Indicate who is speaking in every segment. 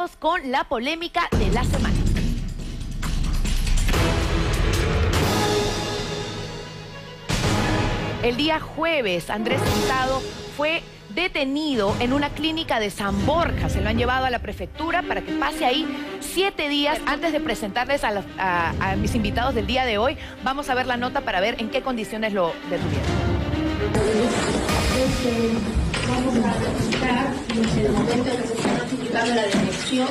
Speaker 1: Vamos con la polémica de la semana. El día jueves, Andrés Hurtado fue detenido en una clínica de San Borja. Se lo han llevado a la prefectura para que pase ahí 7 días antes de presentarles a mis invitados del día de hoy. Vamos a ver la nota para ver en qué condiciones lo detuvieron.
Speaker 2: Vamos a notificar en el momento en que se está notificando la detención.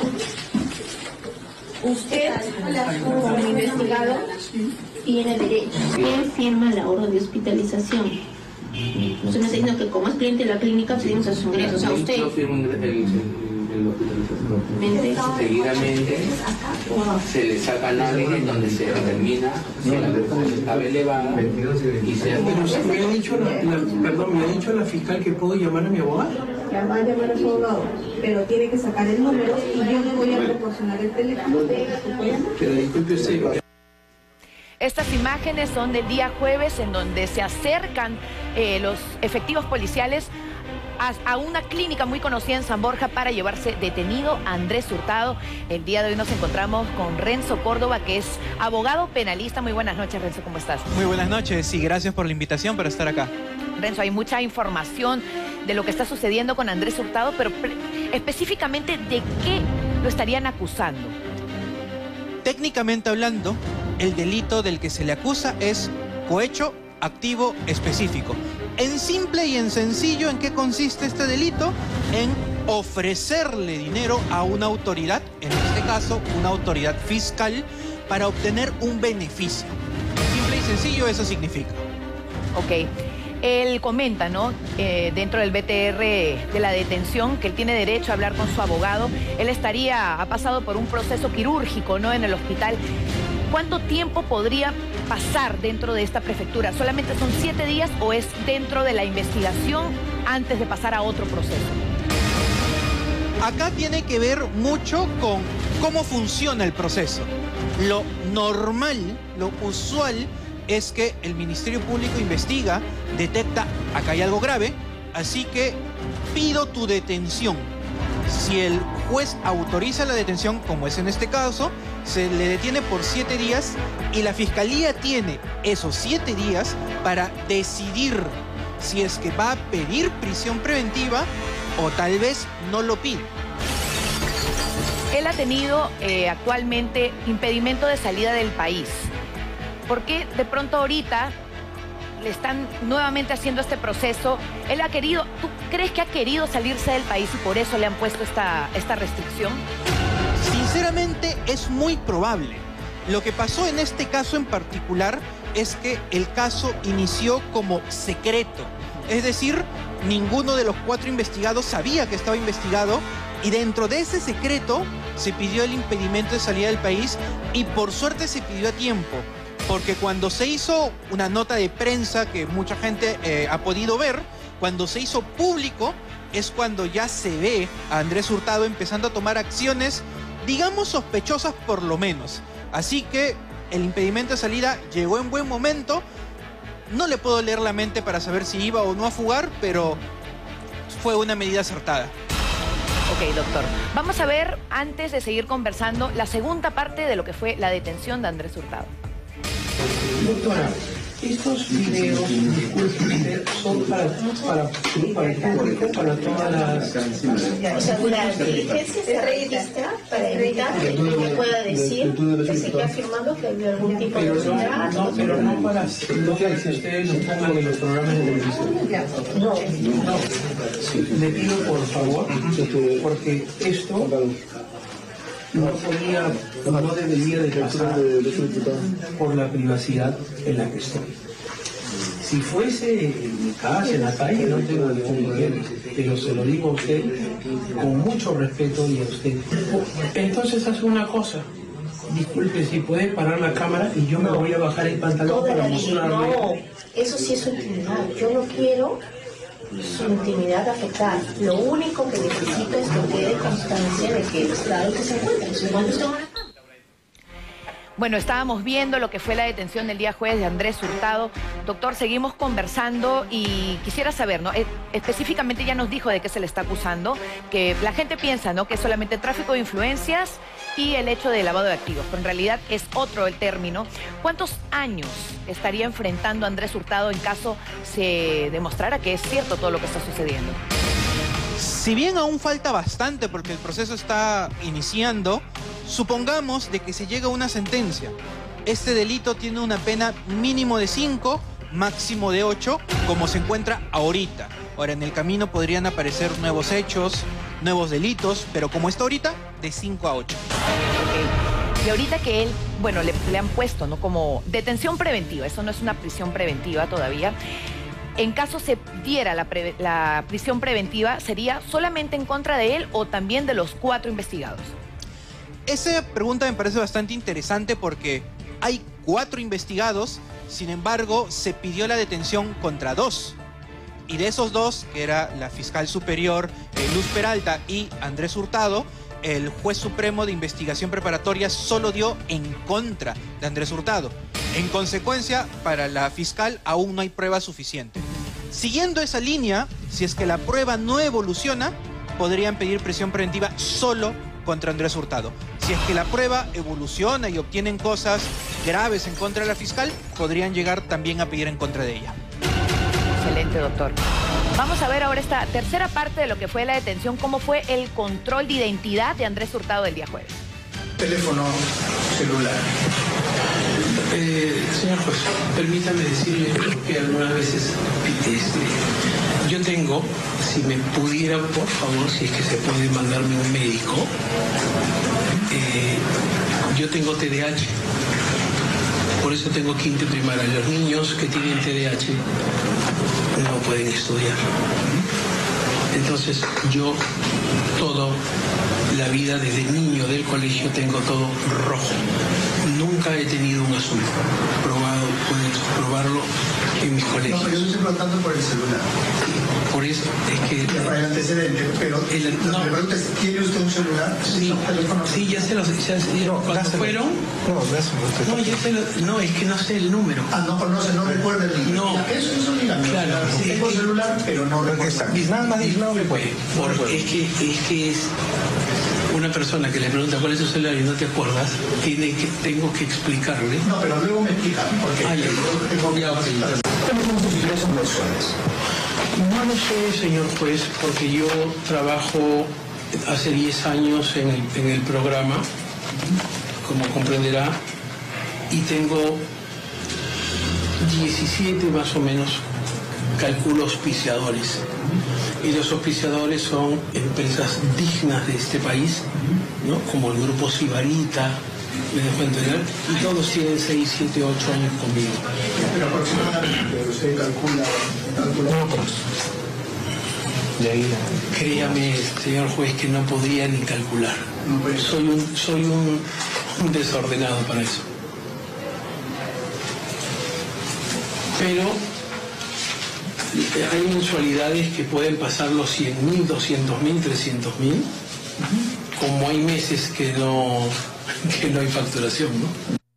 Speaker 2: Usted, como investigado, tiene derecho. ¿Quién firma la orden de hospitalización? Usted me está diciendo que como es cliente de la clínica pedimos a su ingreso. O sea, usted...
Speaker 3: Yo firmo el hospitalización. Seguidamente se le saca análisis donde se determina si la persona estaba elevada y se...
Speaker 4: Pero me ha dicho me ha dicho la fiscal que puedo llamar a mi abogado.
Speaker 2: Ya va a llamar a su abogado, pero tiene que sacar el número y yo le voy a proporcionar el teléfono.
Speaker 4: Pero disculpe usted.
Speaker 1: Estas imágenes son del día jueves en donde se acercan los efectivos policiales a una clínica muy conocida en San Borja para llevarse detenido a Andrés Hurtado. El día de hoy nos encontramos con Renzo Córdoba, que es abogado penalista. Muy buenas noches, Renzo, ¿cómo estás?
Speaker 5: Muy buenas noches y gracias por la invitación para estar acá.
Speaker 1: Renzo, hay mucha información de lo que está sucediendo con Andrés Hurtado, pero específicamente ¿de qué lo estarían acusando?
Speaker 5: Técnicamente hablando, el delito del que se le acusa es cohecho activo específico. En simple y en sencillo, ¿en qué consiste este delito? En ofrecerle dinero a una autoridad, en este caso una autoridad fiscal, para obtener un beneficio. Simple y sencillo, eso significa.
Speaker 1: Ok. Él comenta, ¿no? Dentro del BTR de la detención, que él tiene derecho a hablar con su abogado. Él ha pasado por un proceso quirúrgico, ¿no? En el hospital. ¿Cuánto tiempo podría pasar dentro de esta prefectura? ¿Solamente son 7 días o es dentro de la investigación antes de pasar a otro proceso?
Speaker 5: Acá tiene que ver mucho con cómo funciona el proceso. Lo normal, lo usual, es que el Ministerio Público investiga, detecta, acá hay algo grave, así que pido tu detención. Si el juez autoriza la detención, como es en este caso, se le detiene por 7 días y la Fiscalía tiene esos 7 días para decidir si es que va a pedir prisión preventiva o tal vez no lo pide.
Speaker 1: Él ha tenido actualmente impedimento de salida del país. ¿Por qué de pronto ahorita le están nuevamente haciendo este proceso? Él ha querido, ¿tú crees que ha querido salirse del país y por eso le han puesto esta restricción?
Speaker 5: Sinceramente es muy probable. Lo que pasó en este caso en particular es que el caso inició como secreto. Es decir, ninguno de los 4 investigados sabía que estaba investigado y dentro de ese secreto se pidió el impedimento de salida del país y por suerte se pidió a tiempo. Porque cuando se hizo una nota de prensa que mucha gente ha podido ver, cuando se hizo público es cuando ya se ve a Andrés Hurtado empezando a tomar acciones, digamos, sospechosas por lo menos. Así que el impedimento de salida llegó en buen momento. No le puedo leer la mente para saber si iba o no a fugar, pero fue una medida acertada.
Speaker 1: Ok, doctor. Vamos a ver, antes de seguir conversando, la segunda parte de lo que fue la detención de Andrés Hurtado.
Speaker 4: Doctora, estos videos, disculpe, son para el público, para todas las...
Speaker 2: O sea, la diligencia se registra para evitar que yo pueda decir que se queda afirmando que había algún tipo de enfermedad.
Speaker 4: No, pero no para que ustedes nos pongan en los programas de televisión. No. Le pido por favor, porque esto no debería de pasar por la privacidad en la que estoy. Si fuese en mi casa, en la calle, no tengo ningún problema, pero se lo digo a usted con mucho respeto y a usted. Entonces hace una cosa, disculpe, si puede parar la cámara y yo me voy a bajar el pantalón para mostrarle.
Speaker 2: No, eso sí es su intimidad. Yo no quiero su intimidad afectada. Lo único que necesito es que quede constancia de que claro que se encuentra.
Speaker 1: Bueno, estábamos viendo lo que fue la detención del día jueves de Andrés Hurtado. Doctor, seguimos conversando y quisiera saber, ¿no? Específicamente ya nos dijo de qué se le está acusando, que la gente piensa, ¿no?, que es solamente tráfico de influencias y el hecho de lavado de activos, pero en realidad es otro el término. ¿Cuántos años estaría enfrentando Andrés Hurtado en caso se demostrara que es cierto todo lo que está sucediendo?
Speaker 5: Si bien aún falta bastante porque el proceso está iniciando, supongamos de que se llega a una sentencia. Este delito tiene una pena mínimo de 5, máximo de 8, como se encuentra ahorita. Ahora, en el camino podrían aparecer nuevos hechos, nuevos delitos, pero como está ahorita, de 5 a 8.
Speaker 1: Okay. Y ahorita que él, bueno, le han puesto, ¿no?, como detención preventiva, eso no es una prisión preventiva todavía. En caso se diera la prisión preventiva, ¿sería solamente en contra de él o también de los 4 investigados?
Speaker 5: Esa pregunta me parece bastante interesante porque hay 4 investigados, sin embargo, se pidió la detención contra 2. Y de esos 2, que era la fiscal superior Luz Peralta y Andrés Hurtado, el juez supremo de investigación preparatoria solo dio en contra de Andrés Hurtado. En consecuencia, para la fiscal aún no hay prueba suficiente. Siguiendo esa línea, si es que la prueba no evoluciona, podrían pedir prisión preventiva solo contra Andrés Hurtado. Si es que la prueba evoluciona y obtienen cosas graves en contra de la fiscal, podrían llegar también a pedir en contra de ella.
Speaker 1: Excelente, doctor. Vamos a ver ahora esta tercera parte de lo que fue la detención, cómo fue el control de identidad de Andrés Hurtado el día jueves.
Speaker 4: Teléfono celular. Señor juez, permítame decirle que algunas veces yo tengo, si me pudiera, por favor, si es que se puede mandarme un médico, yo tengo TDAH, por eso tengo quinto primaria. Los niños que tienen TDAH no pueden estudiar. Entonces yo toda la vida desde niño del colegio tengo todo rojo. Nunca he tenido un azul. Probado, puedes probarlo en mis colegios.
Speaker 6: No, pero yo estoy preguntando por el celular.
Speaker 4: Por eso es que...
Speaker 6: Por el antecedente, pero
Speaker 4: no.
Speaker 6: me pregunta, ¿tiene usted un celular?
Speaker 4: Sí, ya se los... ¿Cuándo fueron? No, es que no sé el número.
Speaker 6: No recuerda el número.
Speaker 4: No.
Speaker 6: Eso dígame.
Speaker 4: Claro.
Speaker 6: Sí, tengo celular, pero no recuerda.
Speaker 4: Nada más es que es una persona que le pregunta cuál es su celular y no te acuerdas, tengo que explicarle.
Speaker 6: No, pero luego me explica, porque tengo que explicar. ¿Cómo son sus ingresos mensuales?
Speaker 4: No lo sé, señor juez, porque yo trabajo hace 10 años en el programa, como comprenderá, y tengo 17 más o menos, calculo, auspiciadores. Y los auspiciadores son empresas dignas de este país, ¿no?, como el grupo Sibarita, me dejo entender, y todos tienen 6, 7, 8 años conmigo.
Speaker 6: Pero aproximadamente usted calcula.
Speaker 4: No, pues. Créame, señor juez, que no podría ni calcular. Soy un desordenado para eso. Pero hay mensualidades que pueden pasar los 100.000, 200.000, 300.000, como hay meses que no hay facturación, ¿no?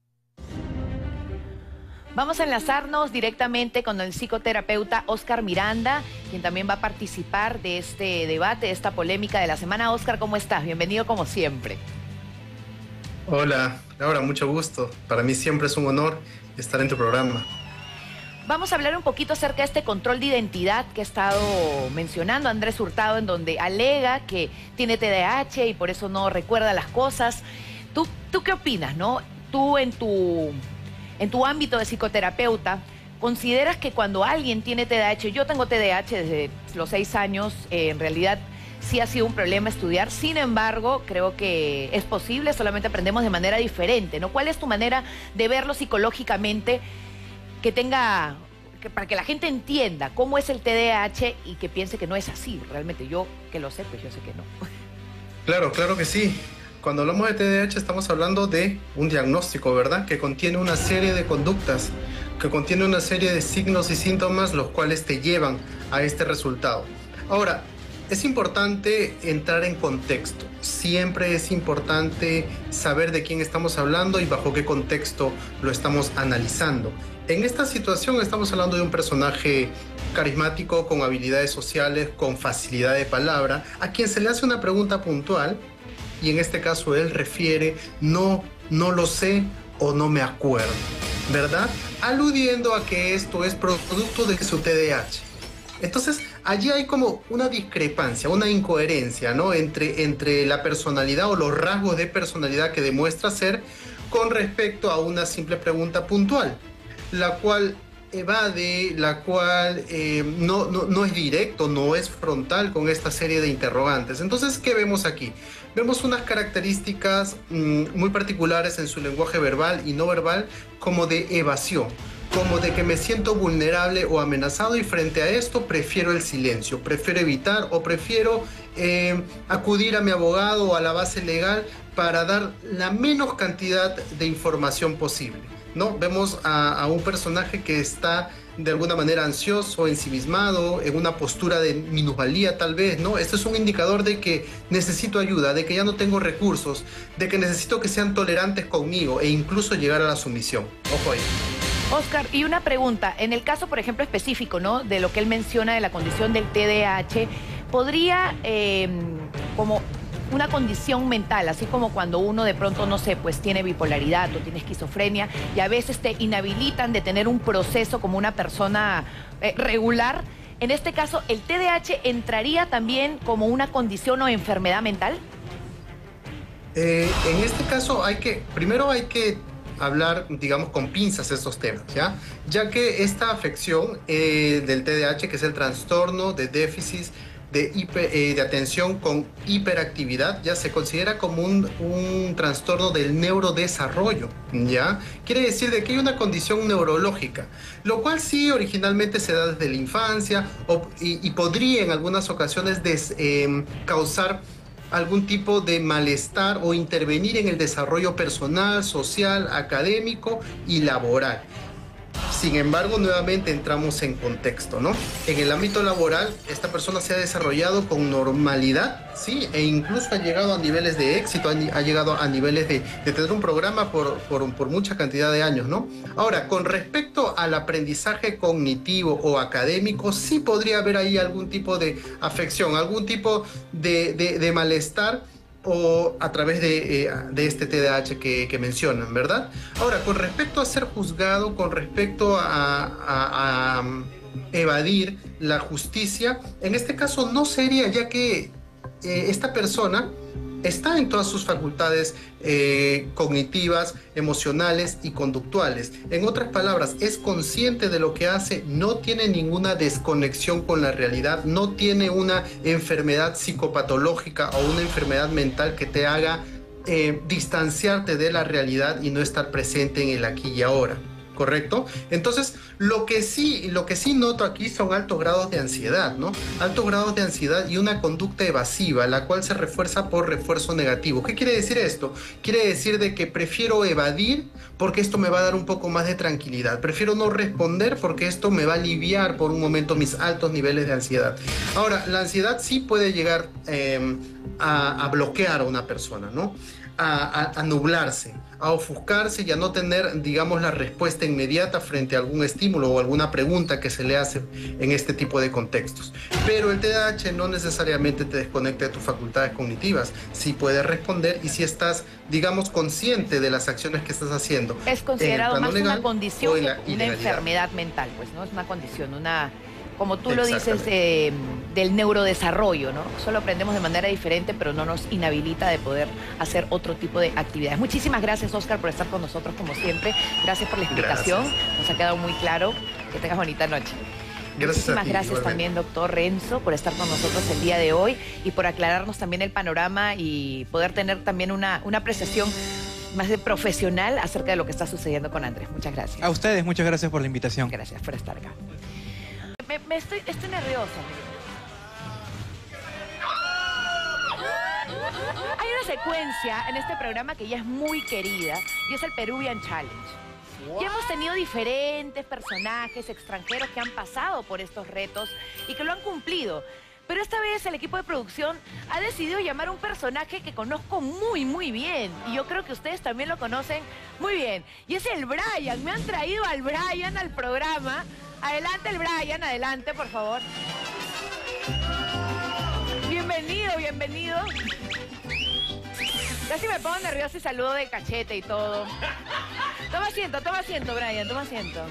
Speaker 1: Vamos a enlazarnos directamente con el psicoterapeuta Oscar Miranda, quien también va a participar de este debate, de esta polémica de la semana. Oscar, ¿cómo estás? Bienvenido como siempre.
Speaker 7: Hola, Laura, mucho gusto. Para mí siempre es un honor estar en tu programa.
Speaker 1: Vamos a hablar un poquito acerca de este control de identidad que ha estado mencionando Andrés Hurtado, en donde alega que tiene TDAH y por eso no recuerda las cosas. ¿Tú qué opinas, no? Tú en tu ámbito de psicoterapeuta, ¿consideras que cuando alguien tiene TDAH, yo tengo TDAH desde los 6 años, en realidad sí ha sido un problema estudiar, sin embargo, creo que es posible, solamente aprendemos de manera diferente, ¿no? ¿Cuál es tu manera de verlo psicológicamente, para que la gente entienda cómo es el TDAH y que piense que no es así? Realmente yo que lo sé, pues yo sé que no.
Speaker 7: Claro que sí. Cuando hablamos de TDAH estamos hablando de un diagnóstico, ¿verdad? Que contiene una serie de conductas, que contiene una serie de signos y síntomas los cuales te llevan a este resultado. Ahora, Es importante entrar en contexto. Siempre es importante saber de quién estamos hablando y bajo qué contexto lo estamos analizando. En esta situación estamos hablando de un personaje carismático, con habilidades sociales, con facilidad de palabra, a quien se le hace una pregunta puntual y en este caso él refiere no lo sé o no me acuerdo, ¿verdad? Aludiendo a que esto es producto de su TDAH. Entonces, allí hay como una discrepancia, una incoherencia, ¿no? Entre la personalidad o los rasgos de personalidad que demuestra ser con respecto a una simple pregunta puntual, la cual evade, la cual no es directo, no es frontal con esta serie de interrogantes. Entonces, ¿qué vemos aquí? Vemos unas características muy particulares en su lenguaje verbal y no verbal, como de evasión, como de que me siento vulnerable o amenazado y frente a esto prefiero el silencio, prefiero evitar o prefiero acudir a mi abogado o a la base legal para dar la menos cantidad de información posible, ¿no? Vemos a un personaje que está de alguna manera ansioso, ensimismado, en una postura de minusvalía tal vez, ¿no? Este es un indicador de que necesito ayuda, de que ya no tengo recursos, de que necesito que sean tolerantes conmigo e incluso llegar a la sumisión. Ojo ahí.
Speaker 1: Oscar, y una pregunta, en el caso, por ejemplo, específico, ¿no?, de lo que él menciona de la condición del TDAH, ¿podría, como una condición mental, así como cuando uno de pronto, no sé, pues tiene bipolaridad o tiene esquizofrenia y a veces te inhabilitan de tener un proceso como una persona regular? En este caso, ¿el TDAH entraría también como una condición o enfermedad mental?
Speaker 7: En este caso primero hay que hablar, digamos, con pinzas estos temas, ya que esta afección del TDAH, que es el trastorno de déficit de atención con hiperactividad, ya se considera como un trastorno del neurodesarrollo, ¿ya? Quiere decir de que hay una condición neurológica, lo cual sí originalmente se da desde la infancia y podría en algunas ocasiones causar algún tipo de malestar o intervenir en el desarrollo personal, social, académico y laboral. Sin embargo, nuevamente entramos en contexto, ¿no? En el ámbito laboral, esta persona se ha desarrollado con normalidad, ¿sí? E incluso ha llegado a niveles de éxito, ha llegado a niveles de tener un programa por mucha cantidad de años, ¿no? Ahora, con respecto al aprendizaje cognitivo o académico, sí podría haber ahí algún tipo de afección, algún tipo de malestar, o a través de este TDAH que mencionan, ¿verdad? Ahora, con respecto a ser juzgado, con respecto a evadir la justicia, en este caso no sería, ya que esta persona está en todas sus facultades cognitivas, emocionales y conductuales. En otras palabras, es consciente de lo que hace, no tiene ninguna desconexión con la realidad, no tiene una enfermedad psicopatológica o una enfermedad mental que te haga distanciarte de la realidad y no estar presente en el aquí y ahora. ¿Correcto? Entonces, lo que sí noto aquí son altos grados de ansiedad, ¿no? Altos grados de ansiedad y una conducta evasiva, la cual se refuerza por refuerzo negativo. ¿Qué quiere decir esto? Quiere decir de que prefiero evadir porque esto me va a dar un poco más de tranquilidad. Prefiero no responder porque esto me va a aliviar por un momento mis altos niveles de ansiedad. Ahora, la ansiedad sí puede llegar a bloquear a una persona, ¿no? A nublarse, a ofuscarse y a no tener, digamos, la respuesta inmediata frente a algún estímulo o alguna pregunta que se le hace en este tipo de contextos. Pero el TDAH no necesariamente te desconecta de tus facultades cognitivas. Sí puedes responder y si estás, digamos, consciente de las acciones que estás haciendo.
Speaker 1: Es considerado más una condición que una enfermedad mental, pues, ¿no? Es una condición, como tú lo dices, del neurodesarrollo, ¿no? Solo aprendemos de manera diferente, pero no nos inhabilita de poder hacer otro tipo de actividades. Muchísimas gracias, Oscar, por estar con nosotros, como siempre. Gracias por la explicación. Gracias. Nos ha quedado muy claro. Que tengas bonita noche. Muchísimas gracias también, doctor Renzo, por estar con nosotros el día de hoy y por aclararnos también el panorama y poder tener también una apreciación más de profesional acerca de lo que está sucediendo con Andrés. Muchas gracias.
Speaker 5: A ustedes, muchas gracias por la invitación.
Speaker 1: Gracias por estar acá. Estoy nerviosa. Hay una secuencia en este programa que ya es muy querida y es el Peruvian Challenge. Y hemos tenido diferentes personajes extranjeros que han pasado por estos retos y que lo han cumplido. Pero esta vez el equipo de producción ha decidido llamar a un personaje que conozco muy bien. Y yo creo que ustedes también lo conocen muy bien. Y es el Brian. Me han traído al Brian al programa. Adelante el Brian, adelante, por favor. Bienvenido, bienvenido. Casi me pongo nervioso y saludo de cachete y todo. Toma asiento, Brian, toma asiento.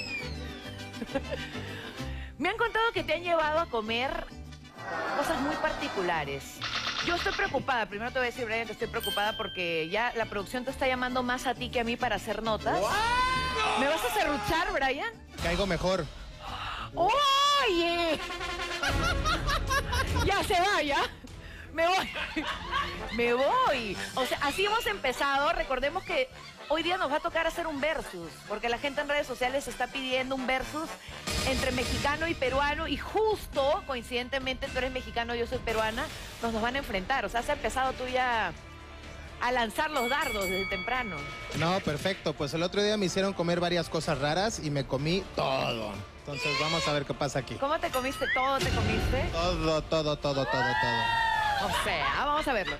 Speaker 1: Me han contado que te han llevado a comer cosas muy particulares. Yo estoy preocupada. Primero te voy a decir, Brian, que estoy preocupada porque ya la producción te está llamando más a ti que a mí para hacer notas. ¿Me vas a serruchar, Brian?
Speaker 5: Caigo mejor.
Speaker 1: ¡Oye! Ya se va, ya. Me voy. Me voy. O sea, así hemos empezado. Recordemos que hoy día nos va a tocar hacer un versus, porque la gente en redes sociales está pidiendo un versus entre mexicano y peruano, y justo, coincidentemente, tú eres mexicano, yo soy peruana, nos van a enfrentar. O sea, has empezado tú ya a lanzar los dardos desde temprano.
Speaker 5: No, perfecto. Pues el otro día me hicieron comer varias cosas raras y me comí todo. Entonces vamos a ver qué pasa aquí.
Speaker 1: ¿Cómo te comiste? ¿Todo te comiste?
Speaker 5: Todo.
Speaker 1: O sea, vamos a verlo.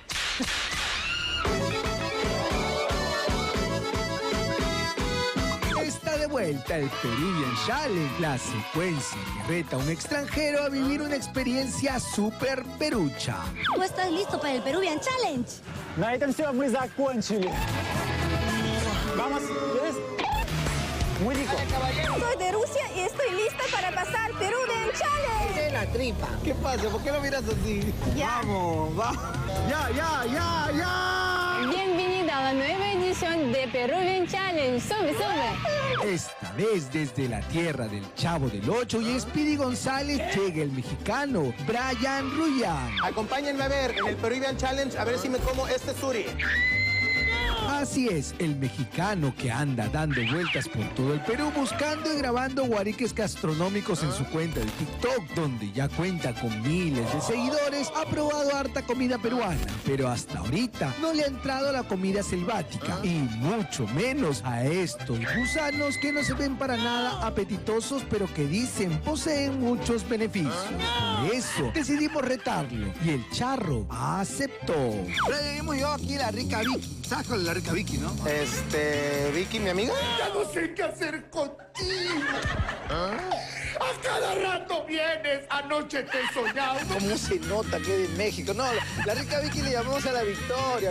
Speaker 8: Está de vuelta el Peruvian Challenge, la secuencia que reta a un extranjero a vivir una experiencia super perucha.
Speaker 9: ¿Tú estás listo para el Peruvian Challenge?
Speaker 10: На этом все, мы закончили. Vamos, ¿ves? Muy rico.
Speaker 9: Soy de Rusia y estoy lista para pasar Peruvian Challenge.
Speaker 10: De la tripa. ¿Qué pasa? ¿Por qué lo miras así?
Speaker 9: Ya.
Speaker 10: Vamos. Ya.
Speaker 9: Bienvenida a la nueva edición de Peruvian Challenge. Sube.
Speaker 8: Esta vez desde la tierra del Chavo del Ocho y Speedy González llega el mexicano Brian Ruyan.
Speaker 5: Acompáñenme a ver en el Peruvian Challenge, a ver si me como este suri.
Speaker 8: Así es, el mexicano que anda dando vueltas por todo el Perú buscando y grabando guariques gastronómicos en su cuenta de TikTok, donde ya cuenta con miles de seguidores, ha probado harta comida peruana, pero hasta ahorita no le ha entrado a la comida selvática y mucho menos a estos gusanos que no se ven para nada apetitosos, pero que dicen poseen muchos beneficios. Por eso decidimos retarlo y el charro aceptó.
Speaker 10: Hemos llegado aquí a la rica Vicky. ¿Sabes cuál es la rica Vicky, no?
Speaker 5: Vicky, mi amiga.
Speaker 10: Ya no sé qué hacer contigo. A cada rato vienes. Anoche te he soñado. ¿Cómo se nota que es de México? No, la rica Vicky le llamamos a la Victoria.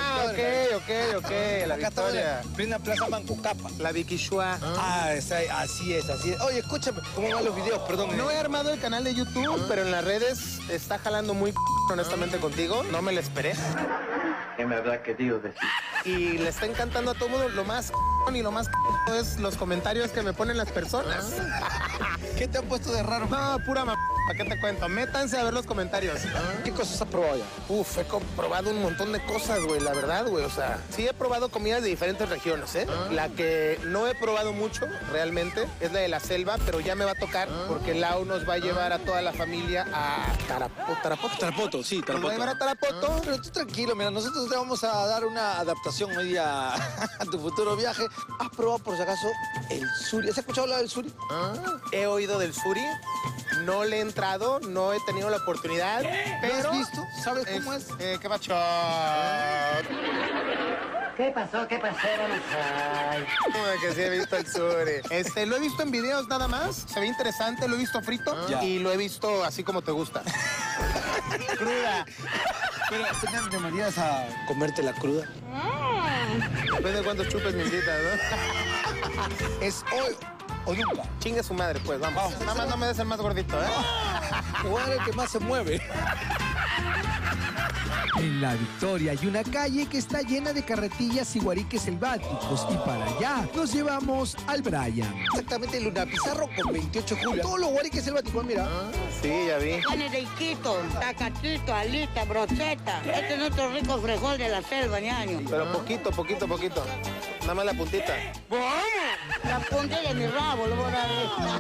Speaker 5: Ok. La Victoria.
Speaker 10: Plena Plaza Mancucapa.
Speaker 5: La Vicky Shua.
Speaker 10: Así es. Oye, escúchame, ¿cómo van los videos? Perdón.
Speaker 5: No he armado el canal de YouTube, pero en las redes está jalando muy honestamente contigo. No me lo esperé.
Speaker 10: ¿Qué me habrá querido decir?
Speaker 5: Y le está encantando a todo mundo. Lo más y lo más es los comentarios que me ponen las personas.
Speaker 10: ¿Qué te han puesto de raro?
Speaker 5: No, pura ¿para qué te cuento? Métanse a ver los comentarios.
Speaker 10: ¿Qué cosas has probado ya?
Speaker 5: He probado un montón de cosas, güey, la verdad, güey. O sea, sí he probado comidas de diferentes regiones, ¿eh? La que no he probado mucho, realmente, es la de la selva, pero ya me va a tocar porque Lau nos va a llevar a toda la familia a
Speaker 10: Tarapoto, sí,
Speaker 5: Tarapoto. Nos va a llevar a Tarapoto.
Speaker 10: Pero tú tranquilo, mira, nosotros te vamos a dar una adaptación hoy día a tu futuro viaje. ¿Has probado, por si acaso, el suri? ¿Has escuchado hablar del suri?
Speaker 5: He oído del suri. No le he entrado, no he tenido la oportunidad, pero...
Speaker 10: ¿Lo has visto? ¿Sabes cómo es?
Speaker 5: ¿Qué pasó?
Speaker 11: ¿Qué pasó?
Speaker 5: Como que sí he visto el suri. Lo he visto en videos nada más, se ve interesante, lo he visto frito y lo he visto así como te gusta. Cruda.
Speaker 10: Pero, ¿te animarías a comértela cruda?
Speaker 5: Depende de cuántos chupes me invitas, ¿no?
Speaker 10: Es hoy o nunca.
Speaker 5: Chingue su madre, pues, vamos. Nada más no me des el más gordito, ¿eh?
Speaker 10: Jugar el que más se mueve.
Speaker 8: En La Victoria hay una calle que está llena de carretillas y guariques selváticos y para allá nos llevamos al Brian.
Speaker 10: Exactamente, Luna Pizarro con 28 julio. Todos los guariques selváticos, mira.
Speaker 5: Sí, ya vi.
Speaker 11: Panerequito, tacatito, alita, brocheta. Este es nuestro rico frijol de la selva, ñaño.
Speaker 5: Pero poquito. Nada más la puntita.
Speaker 11: ¿Cómo? La punta de mi rabo, lo voy a dar.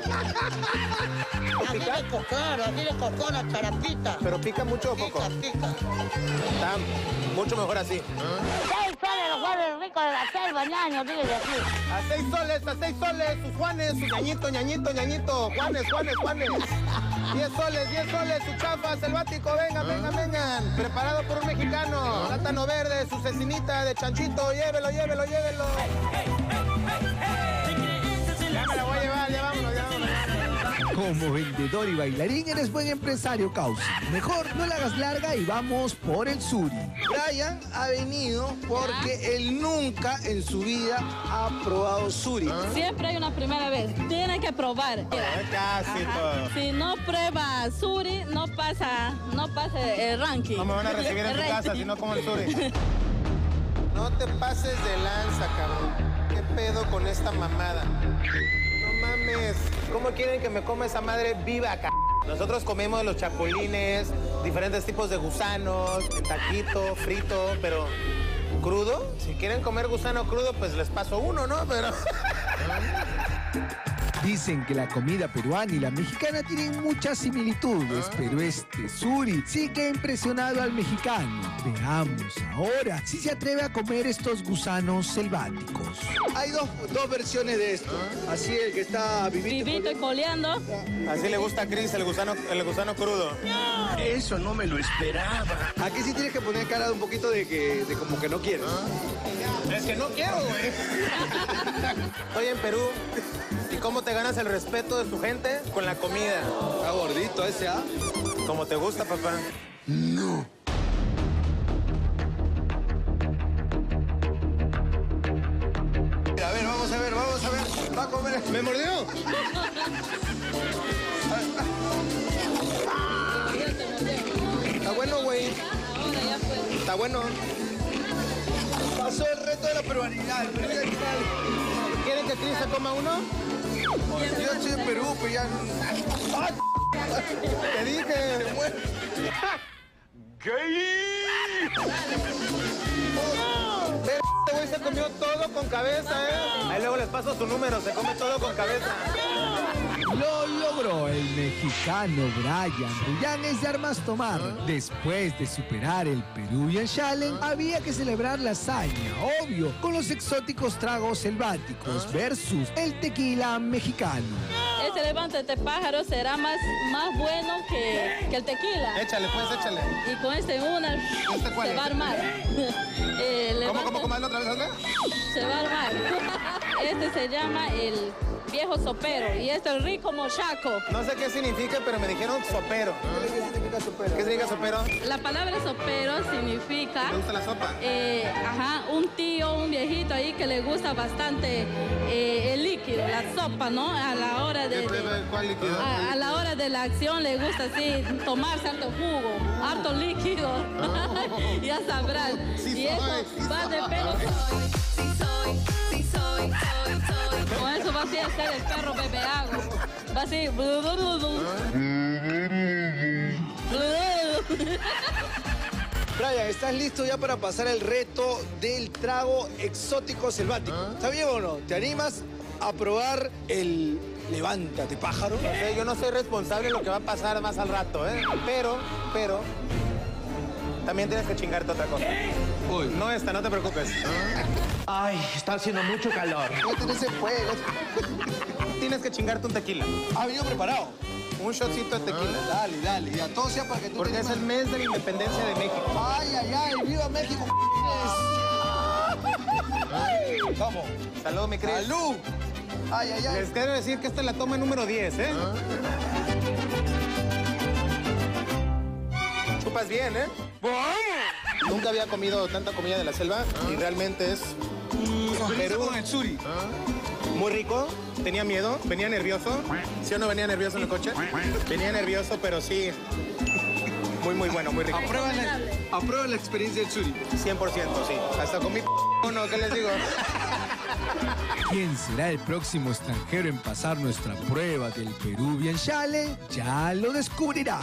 Speaker 11: Así de cocona, charapita.
Speaker 5: ¿Pero pica mucho o poco?
Speaker 11: Pica.
Speaker 5: Está mucho mejor así.
Speaker 11: ¡Ahí sale los guardias rico de la selva, ñaño, dígale así.
Speaker 12: A 6 soles, sus Juanes, su ñañito, Juanes. 10 soles, su chafa, selvático, vengan. Preparado por un mexicano, plátano verde, su cecinita de chanchito, llévelo. Ya me la voy a llevar, ya vámonos.
Speaker 8: Como vendedor y bailarín eres buen empresario, Causi. Mejor no la hagas larga y vamos por el Suri.
Speaker 10: Brian ha venido porque él nunca en su vida ha probado Suri.
Speaker 9: Siempre hay una primera vez. Tienes que probar.
Speaker 12: Casi todo.
Speaker 9: Si no pruebas Suri, no pasa el ranking.
Speaker 12: No me van a recibir en tu casa, sino como el Suri. No te pases de lanza, cabrón. ¿Qué pedo con esta mamada? No mames. ¿Cómo quieren que me coma esa madre viva acá? Nosotros comemos los chapulines, diferentes tipos de gusanos, en taquito, frito, pero crudo. Si quieren comer gusano crudo, pues les paso uno, ¿no? Pero...
Speaker 8: Dicen que la comida peruana y la mexicana tienen muchas similitudes, pero este Suri sí que ha impresionado al mexicano. Veamos ahora si se atreve a comer estos gusanos selváticos.
Speaker 10: Hay dos versiones de esto. Así el que está
Speaker 9: vivito y coleando.
Speaker 12: Así le gusta a Chris el gusano crudo.
Speaker 10: Eso no me lo esperaba. Aquí sí tienes que poner cara de un poquito de como que no quieres.
Speaker 12: Es que no quiero, güey. Estoy en Perú. ¿Y cómo te ganas el respeto de tu gente? Con la comida.
Speaker 10: Está gordito ese, ¿ah?
Speaker 12: Como te gusta, papá.
Speaker 10: No. A ver, vamos a ver. Va a comer.
Speaker 12: ¿Me mordió? Está bueno, güey. Está bueno.
Speaker 10: Pasó el reto de la peruanidad.
Speaker 12: ¿Quieren que Chris se coma uno?
Speaker 10: Yo estoy en Perú, pues ya...
Speaker 12: Te dije. Este güey se comió todo con cabeza, ¿eh? Ahí luego les paso su número, se come todo con cabeza.
Speaker 8: Lo logró el mexicano Brian Ruyanes de Armas Tomar. Después de superar el Peruvian Challenge, había que celebrar la hazaña, obvio, con los exóticos tragos selváticos versus el tequila mexicano.
Speaker 9: Este levántate pájaro será más bueno que el tequila.
Speaker 12: Échale,
Speaker 9: Y con este se va a armar.
Speaker 12: ¿Cómo? ¿Hazlo otra vez?
Speaker 9: Se va a armar. Este se llama el viejo sopero y este el rico mochaco.
Speaker 12: No sé qué significa, pero me dijeron sopero.
Speaker 10: ¿Qué significa sopero?
Speaker 12: ¿Qué significa sopero?
Speaker 9: La palabra sopero significa...
Speaker 12: ¿Te gusta la sopa?
Speaker 9: Un tío, un viejito ahí que le gusta bastante el líquido, la sopa, ¿no? A la hora de...
Speaker 12: ¿Cuál líquido?
Speaker 9: A la hora de la acción le gusta así tomarse harto jugo, harto líquido. Ya sabrán.
Speaker 12: Sí,
Speaker 9: y eso va de pelo. Sí soy. Con eso va así a ser el perro bebeago. Va así.
Speaker 10: Brian, ¿estás listo ya para pasar el reto del trago exótico selvático? ¿Está bien o no? ¿Te animas a probar el levántate, pájaro?
Speaker 12: Yo no soy responsable de lo que va a pasar más al rato, ¿eh? Pero... también tienes que chingarte otra cosa. Uy. No esta, no te preocupes.
Speaker 6: Ay, está haciendo mucho calor.
Speaker 10: No se puede.
Speaker 12: Tienes que chingarte un tequila.
Speaker 10: ¿Ha venido preparado?
Speaker 12: Un shotcito de tequila.
Speaker 10: Dale. Ya todo sea para que tú...
Speaker 12: Porque es el mes de la independencia de México.
Speaker 10: Ay, viva México. Vamos.
Speaker 12: Salud, mi Cris.
Speaker 10: Salud. Ay.
Speaker 12: Les quiero decir que esta es la toma número 10, ¿eh? Chupas bien, ¿eh? Nunca había comido tanta comida de la selva y realmente es...
Speaker 10: Perú con el Suri.
Speaker 12: Muy rico, tenía miedo, venía nervioso. ¿Sí o no venía nervioso en el coche? Venía nervioso, pero sí. Muy bueno, muy rico.
Speaker 10: Aprueba la experiencia del Suri.
Speaker 12: 100%, sí. Hasta con mi uno, ¿qué les digo?
Speaker 8: ¿Quién será el próximo extranjero en pasar nuestra prueba del Peruvian Challenge? Ya lo descubrirá.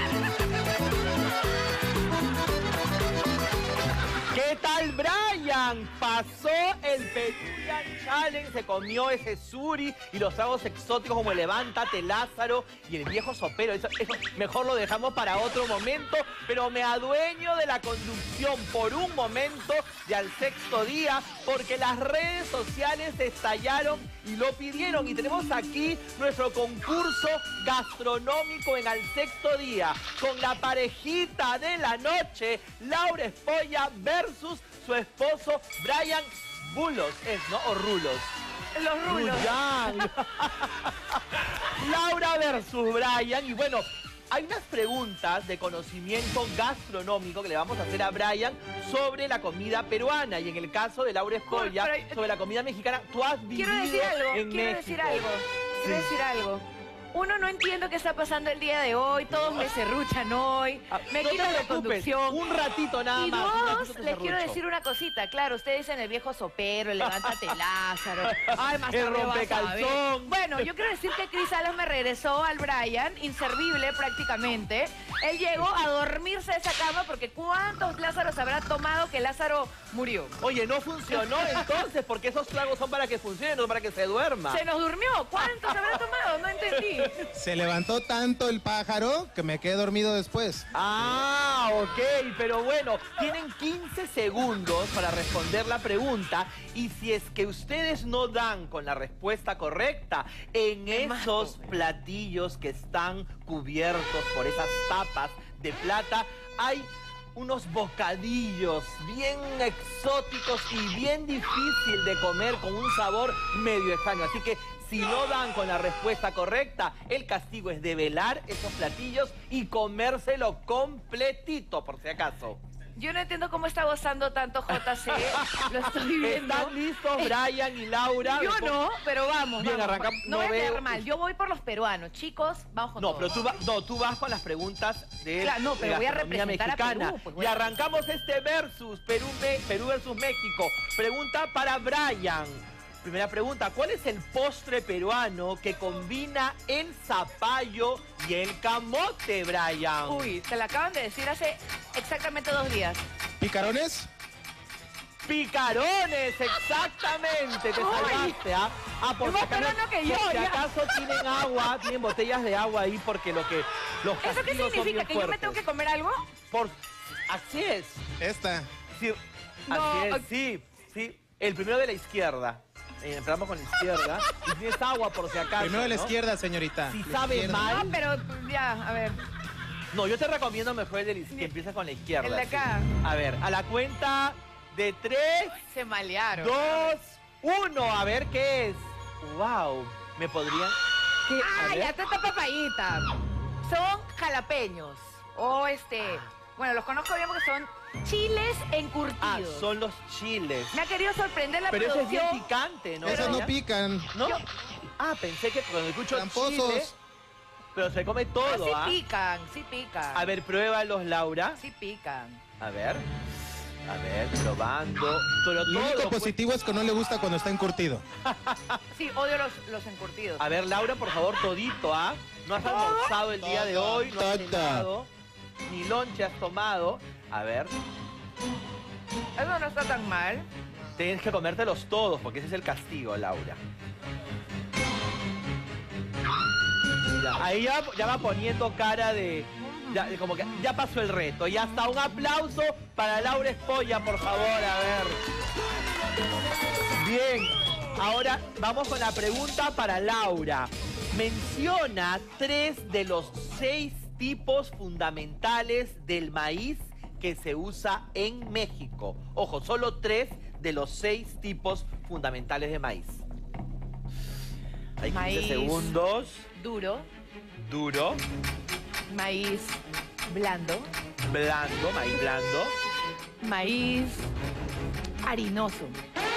Speaker 6: ¿Qué tal, Brian?
Speaker 13: Brian pasó el Peruvian Challenge, se comió ese suri y los tragos exóticos como el Levántate, Lázaro y el viejo sopero. Eso mejor lo dejamos para otro momento, pero me adueño de la conducción por un momento de Al Sexto Día, porque las redes sociales estallaron y lo pidieron. Y tenemos aquí nuestro concurso gastronómico en Al Sexto Día, con la parejita de la noche, Laura Espolla versus su esposo Brian Bulos, ¿no? ¿O Rulos?
Speaker 1: Los Rulos.
Speaker 13: Laura versus Brian. Y bueno, hay unas preguntas de conocimiento gastronómico que le vamos a hacer a Brian sobre la comida peruana. Y en el caso de Laura Espolla, sobre la comida mexicana, tú has vivido en México.
Speaker 1: Quiero decir algo. Uno, no entiendo qué está pasando el día de hoy, todos me serruchan hoy, me quitan la conducción.
Speaker 13: Un ratito nada más.
Speaker 1: Y dos, les quiero decir una cosita, claro, ustedes dicen el viejo sopero, el Levántate Lázaro, ay, más
Speaker 13: el rompecalzón.
Speaker 1: Bueno, yo quiero decir que Cris Salas me regresó al Brian, inservible prácticamente. Él llegó a dormirse de esa cama porque ¿cuántos Lázaros habrá tomado que Lázaro murió?
Speaker 13: Oye, no funcionó entonces, porque esos tragos son para que funcionen, no para que se duerma.
Speaker 1: Se nos durmió, ¿cuántos habrá tomado? No entendí.
Speaker 12: Se levantó tanto el pájaro que me quedé dormido después.
Speaker 13: Ah, ok, pero bueno, tienen 15 segundos para responder la pregunta y si es que ustedes no dan con la respuesta correcta, en esos platillos que están cubiertos por esas tapas de plata, hay unos bocadillos bien exóticos y bien difícil de comer con un sabor medio extraño. Así que si no dan con la respuesta correcta, el castigo es develar esos platillos y comérselo completito, por si acaso.
Speaker 1: Yo no entiendo cómo está gozando tanto JC. Lo estoy viendo.
Speaker 13: ¿Están listos Brian y Laura?
Speaker 1: Yo no, pero vamos.
Speaker 13: Bien,
Speaker 1: vamos.
Speaker 13: arrancamos.
Speaker 1: No voy a quedar mal. Yo voy por los peruanos. Chicos, vamos con todo.
Speaker 13: Pero tú vas con las preguntas de
Speaker 1: no, pero voy a representar
Speaker 13: mexicana.
Speaker 1: a Perú. Pues,
Speaker 13: y arrancamos este versus Perú versus México. Pregunta para Brian. Primera pregunta, ¿cuál es el postre peruano que combina el zapallo y el camote, Brian?
Speaker 1: Uy, te la acaban de decir hace exactamente 2 días.
Speaker 12: ¿Picarones?
Speaker 13: ¡Picarones! ¡Exactamente! Te salvaste, ¿ah?
Speaker 1: Por
Speaker 13: si acaso tienen agua, tienen botellas de agua ahí porque los
Speaker 1: ¿Eso qué
Speaker 13: castigos son
Speaker 1: significa?
Speaker 13: bien
Speaker 1: ¿Que yo me
Speaker 13: fuertes.
Speaker 1: tengo que comer algo?
Speaker 13: Así es.
Speaker 12: Esta.
Speaker 13: Sí, así es, sí. El primero de la izquierda. Empezamos con la izquierda. Y tienes agua por si acaso.
Speaker 12: Primero de la izquierda, señorita.
Speaker 13: Si sabe mal.
Speaker 1: No, pero ya, a ver.
Speaker 13: No, yo te recomiendo mejor el de la izquierda, que empieza con la izquierda.
Speaker 1: El de acá.
Speaker 13: Sí. A ver, a la cuenta de 3.
Speaker 1: Se malearon.
Speaker 13: 2, 1. A ver qué es. Wow. ¿Me podrían...? ¿Qué?
Speaker 1: Ya está esta papayita. Son jalapeños. Bueno, los conozco bien porque son chiles encurtidos.
Speaker 13: Ah, son los chiles.
Speaker 1: Me ha querido sorprender la
Speaker 13: pero
Speaker 1: producción.
Speaker 13: Pero eso es bien picante, ¿no?
Speaker 12: Esos no pican.
Speaker 13: ¿No? Pensé que cuando escucho chile... Pero se come todo,
Speaker 1: ¿ah? Sí pican, sí pican.
Speaker 13: A ver, pruébalos, Laura.
Speaker 1: Sí pican.
Speaker 13: A ver, probando.
Speaker 12: Lo único positivo es que no le gusta cuando está encurtido.
Speaker 1: Sí, odio los encurtidos.
Speaker 13: A ver, Laura, por favor, todito, ¿ah? No has almorzado el día de hoy, no has cenado, ni lonche has tomado. A ver.
Speaker 1: Eso no está tan mal.
Speaker 13: Tienes que comértelos todos, porque ese es el castigo, Laura. Mira, ahí ya va poniendo cara de... como que ya pasó el reto. Ya está, un aplauso para Laura Espolla, por favor, a ver. Bien, ahora vamos con la pregunta para Laura. Menciona 3 de los 6 tipos fundamentales del maíz que se usa en México. Ojo, solo 3 de los 6 tipos fundamentales de maíz. Hay 15
Speaker 1: maíz
Speaker 13: segundos.
Speaker 1: Duro. Maíz blando.
Speaker 13: Maíz blando.
Speaker 1: Maíz harinoso.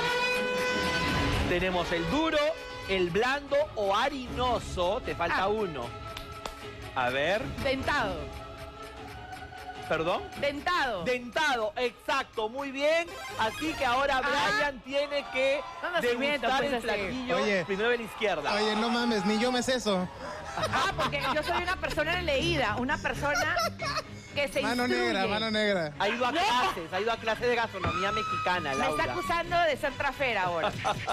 Speaker 13: Tenemos el duro, el blando o harinoso. Te falta uno. A ver.
Speaker 1: Dentado.
Speaker 13: ¿Perdón? Dentado, exacto, muy bien. Así que ahora Brian tiene que degustar el platillo primero de la izquierda.
Speaker 12: Oye, no mames, ni yo me sé eso.
Speaker 1: Ah, porque yo soy una persona leída, una persona que se
Speaker 12: Mano
Speaker 1: instruye.
Speaker 12: negra, mano negra.
Speaker 13: Ha ido a clases de gastronomía mexicana,
Speaker 1: Me
Speaker 13: Laura.
Speaker 1: está acusando de ser trafera ahora.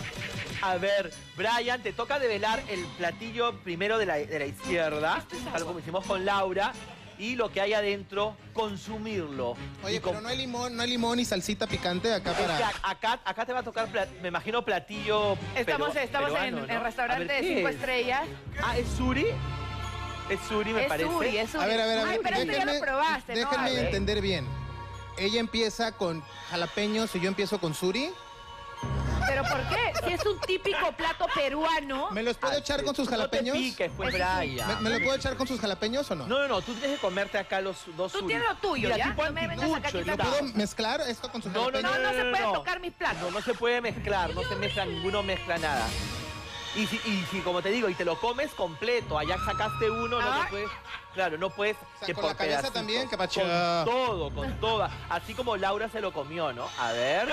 Speaker 13: A ver, Brian, te toca develar el platillo primero de la izquierda, tal como hicimos con Laura, y lo que hay adentro, consumirlo.
Speaker 12: Oye, pero no hay limón y salsita picante acá para...
Speaker 13: Acá te va a tocar, me imagino, platillo
Speaker 1: Estamos
Speaker 13: peruano,
Speaker 1: en
Speaker 13: ¿no?
Speaker 1: restaurante
Speaker 13: A ver,
Speaker 1: de
Speaker 13: ¿qué
Speaker 1: 5
Speaker 13: es?
Speaker 1: estrellas.
Speaker 13: Ah, ¿es suri? Es suri, me parece.
Speaker 1: Suri, es suri.
Speaker 12: A ver.
Speaker 1: Ay, pero esto ya lo probaste, ¿no?
Speaker 12: Déjenme
Speaker 1: A ver.
Speaker 12: entender bien. Ella empieza con jalapeños y yo empiezo con suri.
Speaker 1: ¿Pero por qué? Si es un típico plato peruano.
Speaker 12: ¿Me los puedo echar con sus jalapeños?
Speaker 13: No te piques, pues, Brian.
Speaker 12: ¿Me lo puedo echar con sus jalapeños o no?
Speaker 13: No, tú tienes que comerte acá los dos
Speaker 1: Tú
Speaker 13: suri.
Speaker 1: tienes lo tuyo,
Speaker 13: Mira,
Speaker 1: ¿ya?
Speaker 13: tipo
Speaker 1: No me vengas acá a
Speaker 13: anticucho,
Speaker 1: quitar.
Speaker 12: ¿Lo puedo mezclar esto con sus jalapeños?
Speaker 1: No se puede tocar mis platos.
Speaker 13: No se puede mezclar, no se mezcla, ninguno mezcla nada. Y si, como te digo, y te lo comes completo, allá sacaste uno, no te puedes... Claro, no puedes...
Speaker 12: O sea,
Speaker 13: que
Speaker 12: con
Speaker 13: por
Speaker 12: la cabeza
Speaker 13: pedacitos.
Speaker 12: también, capacho.
Speaker 13: Con toda. Así como Laura se lo comió, ¿no? A ver,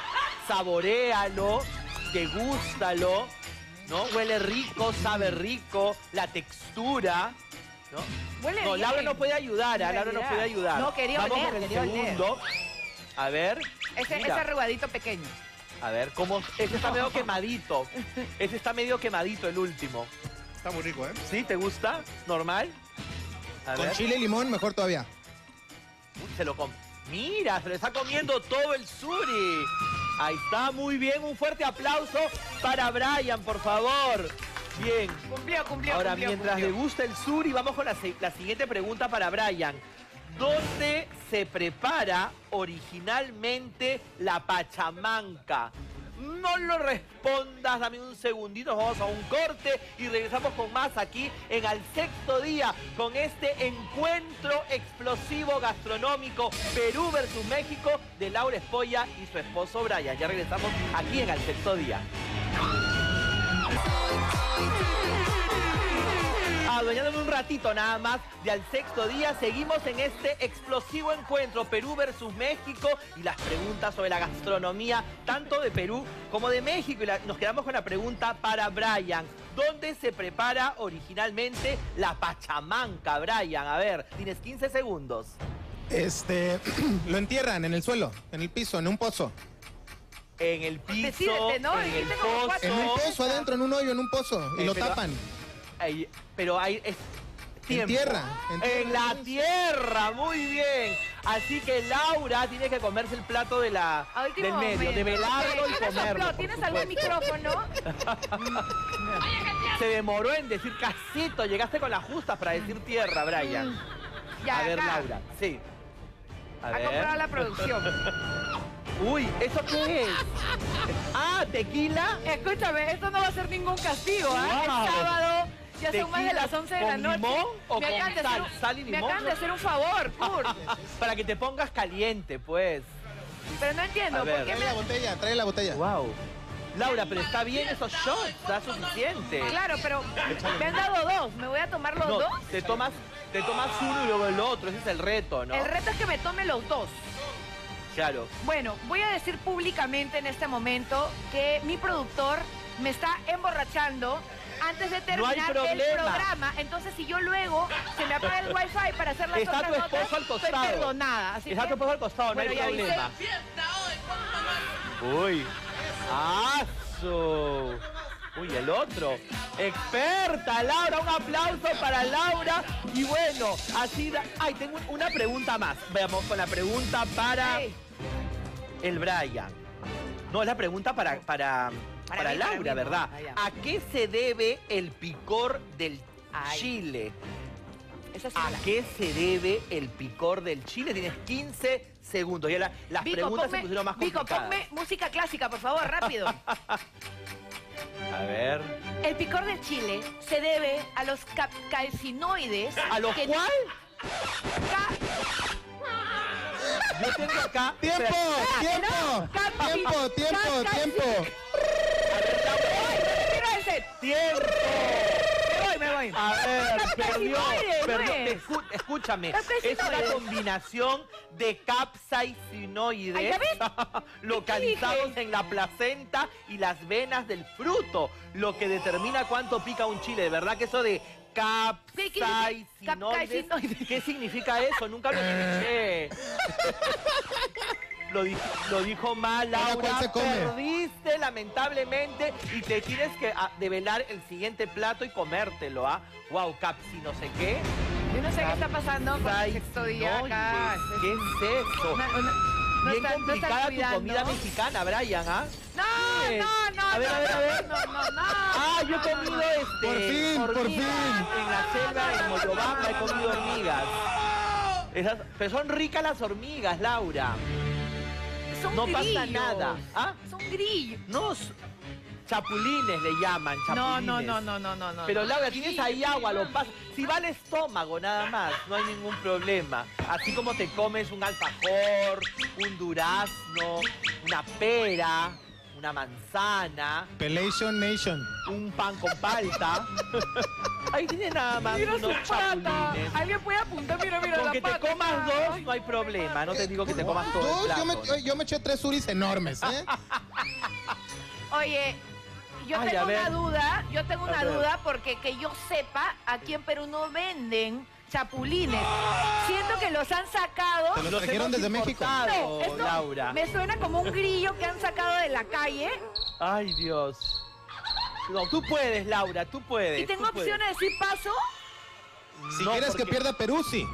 Speaker 13: saboréalo, degústalo, ¿no? Huele rico, sabe rico, la textura, ¿no?
Speaker 1: Huele
Speaker 13: No,
Speaker 1: bien.
Speaker 13: Laura no puede ayudar,
Speaker 1: En
Speaker 13: Laura no
Speaker 1: realidad.
Speaker 13: puede ayudar.
Speaker 1: No, quería
Speaker 13: Vamos
Speaker 1: oler,
Speaker 13: con el
Speaker 1: quería oler.
Speaker 13: segundo. A ver.
Speaker 1: Ese
Speaker 13: mira.
Speaker 1: arrugadito pequeño.
Speaker 13: A ver, ¿cómo? Ese está medio quemadito. Ese está medio quemadito, el último.
Speaker 12: Está muy rico, ¿eh?
Speaker 13: ¿Sí? ¿Te gusta? ¿Normal? A
Speaker 12: Con
Speaker 13: ver.
Speaker 12: chile y limón, mejor todavía.
Speaker 13: Uy, se lo come. Mira, se le está comiendo todo el suri. Ahí está, muy bien. Un fuerte aplauso para Brian, por favor. Bien.
Speaker 1: Cumplió.
Speaker 13: Ahora, mientras le gusta el suri, vamos con la siguiente pregunta para Brian. ¿Dónde se prepara originalmente la pachamanca? No lo respondas, dame un segundito, vamos a un corte y regresamos con más aquí en Al Sexto Día con este encuentro explosivo gastronómico Perú versus México de Laura Espolla y su esposo Brian. Ya regresamos aquí en Al Sexto Día. Adueñándome un ratito nada más de Al Sexto Día, seguimos en este explosivo encuentro Perú versus México y las preguntas sobre la gastronomía tanto de Perú como de México. Y nos quedamos con la pregunta para Brian. ¿Dónde se prepara originalmente la pachamanca, Brian? A ver, tienes 15 segundos.
Speaker 12: Lo entierran en el suelo, en el piso, en un pozo.
Speaker 13: En el piso,
Speaker 1: Decídete, ¿no?
Speaker 13: en el
Speaker 1: Dijiste como
Speaker 13: pozo.
Speaker 1: cuatro.
Speaker 12: En un pozo adentro, en un hoyo, en un pozo. Y lo
Speaker 13: pero-
Speaker 12: tapan.
Speaker 13: Pero hay... tiempo.
Speaker 12: En tierra.
Speaker 13: En la tierra, muy bien. Así que Laura tiene que comerse el plato de
Speaker 1: A último
Speaker 13: del medio,
Speaker 1: momento.
Speaker 13: develarlo y
Speaker 1: ¿Quién
Speaker 13: comerlo.
Speaker 1: sopló?
Speaker 13: por
Speaker 1: ¿Tienes algún
Speaker 13: supuesto.
Speaker 1: micrófono?
Speaker 13: Se demoró en decir casito, llegaste con las justas para decir tierra, Brian.
Speaker 1: Ya,
Speaker 13: A ver,
Speaker 1: acá.
Speaker 13: Laura, sí. A
Speaker 1: Ha
Speaker 13: ver.
Speaker 1: comprado la producción.
Speaker 13: Uy, ¿eso qué es? Ah, tequila.
Speaker 1: Escúchame, esto no va a ser ningún castigo, ¿ah?
Speaker 13: Wow.
Speaker 1: Es sábado, ya son más de
Speaker 13: ¿Tequila
Speaker 1: las 11 de la
Speaker 13: con
Speaker 1: noche.
Speaker 13: limón o
Speaker 1: Me
Speaker 13: con
Speaker 1: acaban de
Speaker 13: sal?
Speaker 1: hacer un-
Speaker 13: ¿Sal y
Speaker 1: Me
Speaker 13: limón?
Speaker 1: acaban de hacer un favor, Kurt.
Speaker 13: Para que te pongas caliente, pues.
Speaker 1: Pero no entiendo,
Speaker 13: A
Speaker 1: ¿por
Speaker 13: ver.
Speaker 1: qué
Speaker 12: Trae la botella.
Speaker 13: Wow. Laura, pero está bien esos shots, está suficiente.
Speaker 1: Claro, pero me han dado dos. ¿Me voy a tomar los
Speaker 13: No,
Speaker 1: dos?
Speaker 13: te tomas uno y luego el otro, ese es el reto, ¿no?
Speaker 1: El reto es que me tome los dos.
Speaker 13: Claro.
Speaker 1: Bueno, voy a decir públicamente en este momento que mi productor me está emborrachando antes de
Speaker 13: No hay
Speaker 1: terminar el
Speaker 13: problema.
Speaker 1: programa. Entonces, si yo luego se me apaga el wifi para hacer las
Speaker 13: Está
Speaker 1: otras
Speaker 13: tu
Speaker 1: notas,
Speaker 13: esposo al
Speaker 1: soy
Speaker 13: costado.
Speaker 1: perdonada. Así
Speaker 13: Está
Speaker 1: que,
Speaker 13: tu esposo al costado,
Speaker 1: bueno,
Speaker 13: no
Speaker 1: ya
Speaker 13: hay
Speaker 1: avisé.
Speaker 13: problema. Uy. ¡Aso! Uy, el otro. Experta, Laura, un aplauso para Laura. Y bueno, así Ay, tengo una pregunta más. Veamos con la pregunta para el Brian. No, es la pregunta para
Speaker 1: mí,
Speaker 13: Laura,
Speaker 1: para mí,
Speaker 13: ¿verdad?
Speaker 1: ¿no? Ah, ya.
Speaker 13: ¿A qué se debe el picor del
Speaker 1: Ay.
Speaker 13: chile?
Speaker 1: Esa sí
Speaker 13: ¿A
Speaker 1: la-
Speaker 13: qué se debe el picor del chile? Tienes 15 segundos. Ya las
Speaker 1: Vico,
Speaker 13: preguntas
Speaker 1: ponme,
Speaker 13: se pusieron más
Speaker 1: Vico,
Speaker 13: complicadas.
Speaker 1: ponme música clásica, por favor, rápido.
Speaker 13: A ver.
Speaker 1: El picor del chile se debe a los calcinoides.
Speaker 13: ¿A los cuál? Yo tengo acá...
Speaker 12: ¡Tiempo! ¡Tiempo! ¡Tiempo! ¡Tiempo! ¡Tiempo!
Speaker 13: ¡Tiempo!
Speaker 1: Me voy.
Speaker 13: A ver, perdió.
Speaker 1: Capsaicinoides, ¿no es?
Speaker 13: Escúchame, es
Speaker 1: Capsaicinoides.
Speaker 13: una combinación de capsaicinoides
Speaker 1: Ay, ¿ya ves?
Speaker 13: localizados
Speaker 1: dije?
Speaker 13: en la placenta y las venas del fruto, lo que determina cuánto pica un chile. De verdad que eso de capsaicinoides. ¿Qué significa eso? Nunca lo escuché. Lo dijo mal, Laura.
Speaker 12: ¿Cuál se come?
Speaker 13: Perdiste, lamentablemente, y te tienes que develar el siguiente plato y comértelo, ¿ah? Wow, capsi no sé qué.
Speaker 1: Yo no sé qué está pasando con el sexto día acá.
Speaker 13: ¿Qué es eso? Bien complicada tu comida mexicana, Brian, ¿ah?
Speaker 1: No.
Speaker 13: A ver.
Speaker 1: No.
Speaker 13: Ah, yo he comido
Speaker 12: Por fin.
Speaker 13: En la selva, en Moyobamba, he comido hormigas. Pero son ricas las hormigas, Laura. No pasa nada. ¿Ah?
Speaker 1: Son grillos.
Speaker 13: No, chapulines le llaman, chapulines.
Speaker 1: No.
Speaker 13: Pero Laura, tienes ahí agua, lo pasas. Si va al estómago nada más, no hay ningún problema. Así como te comes un alfajor, un durazno, una pera, una manzana.
Speaker 12: Pelation Nation.
Speaker 13: Un pan con palta. Ahí tienes nada más unos chapulines.
Speaker 1: Alguien puede apuntar, mira,
Speaker 13: Con que te comas dos, no hay problema. No te digo que te comas todo el plato.
Speaker 12: Yo me eché 3 suris enormes, ¿eh?
Speaker 1: Oye, yo tengo una duda porque que yo sepa, aquí en Perú no venden chapulines. Siento que los han sacado.
Speaker 12: ¿Te los trajeron desde México?
Speaker 1: No, esto
Speaker 13: Laura.
Speaker 1: me suena como un grillo que han sacado de la calle.
Speaker 13: Ay, Dios. No, tú puedes, Laura, tú puedes.
Speaker 1: ¿Y tengo opción de decir paso?
Speaker 12: Si quieres que pierda Perú, sí.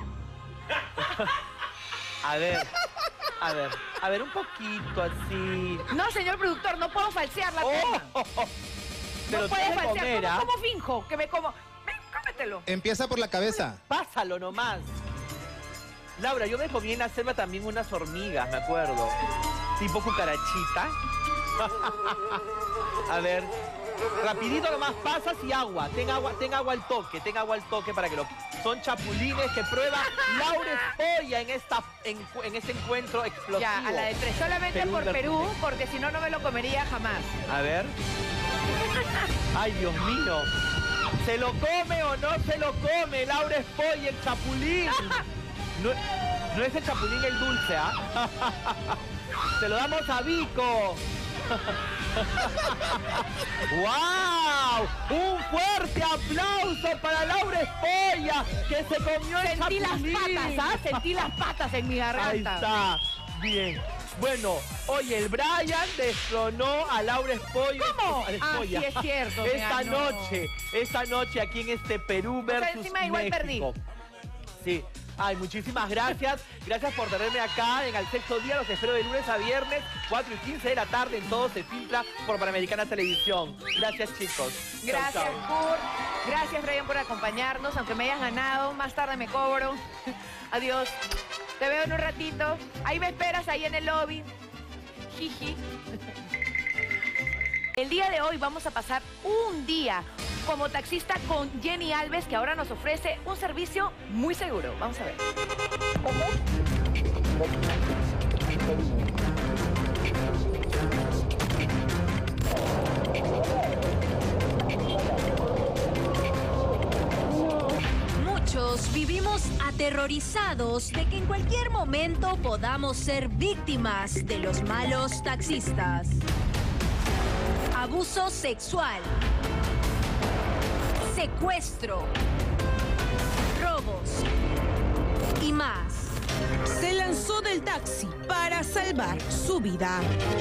Speaker 13: A ver, un poquito así.
Speaker 1: No, señor productor, no puedo falsear la toma. No puedes falsear. ¿Cómo finjo que me como? Ven, cómetelo.
Speaker 12: Empieza por la cabeza.
Speaker 13: Pásalo nomás. Laura, yo me comí en la selva también unas hormigas, me acuerdo. Tipo cucarachita. A ver. Rapidito nomás pasas y agua. Ten agua al toque para que lo... Son chapulines que prueba Laura Espolla en este encuentro explosivo.
Speaker 1: Ya, a la de 3. Solamente por Perú, porque si no, no me lo comería jamás.
Speaker 13: A ver. Ay, Dios mío. ¿Se lo come o no se lo come Laura Espolla, el chapulín? No es el chapulín el dulce, ¿ah? Se lo damos a Vico. ¡Wow! ¡Un fuerte aplauso para Laura Espolla, que se comió el chapulín!
Speaker 1: Sentí las patas, ¿ah? Sentí las patas en mi garganta.
Speaker 13: Ahí está. Bien. Bueno, oye, el Brian destronó a Laura Espolla.
Speaker 1: ¿Cómo? Sí es cierto.
Speaker 13: Esta noche aquí en este Perú versus
Speaker 1: encima igual
Speaker 13: México.
Speaker 1: Perdí.
Speaker 13: Sí. Ay, muchísimas gracias. Gracias por tenerme acá en El Sexto Día. Los espero de lunes a viernes, 4:15 de la tarde. En Todo Se Filtra por Panamericana Televisión. Gracias, chicos.
Speaker 1: Gracias,
Speaker 13: chau.
Speaker 1: Kurt. Gracias, Brian, por acompañarnos. Aunque me hayas ganado, más tarde me cobro. Adiós. Te veo en un ratito. Ahí me esperas, ahí en el lobby. Jiji. El día de hoy vamos a pasar un día como taxista con Jenny Alves, que ahora nos ofrece un servicio muy seguro. Vamos a ver.
Speaker 14: Muchos vivimos aterrorizados de que en cualquier momento podamos ser víctimas de los malos taxistas. Abuso sexual. Secuestro, robos y más.
Speaker 15: Se lanzó del taxi para salvar su vida.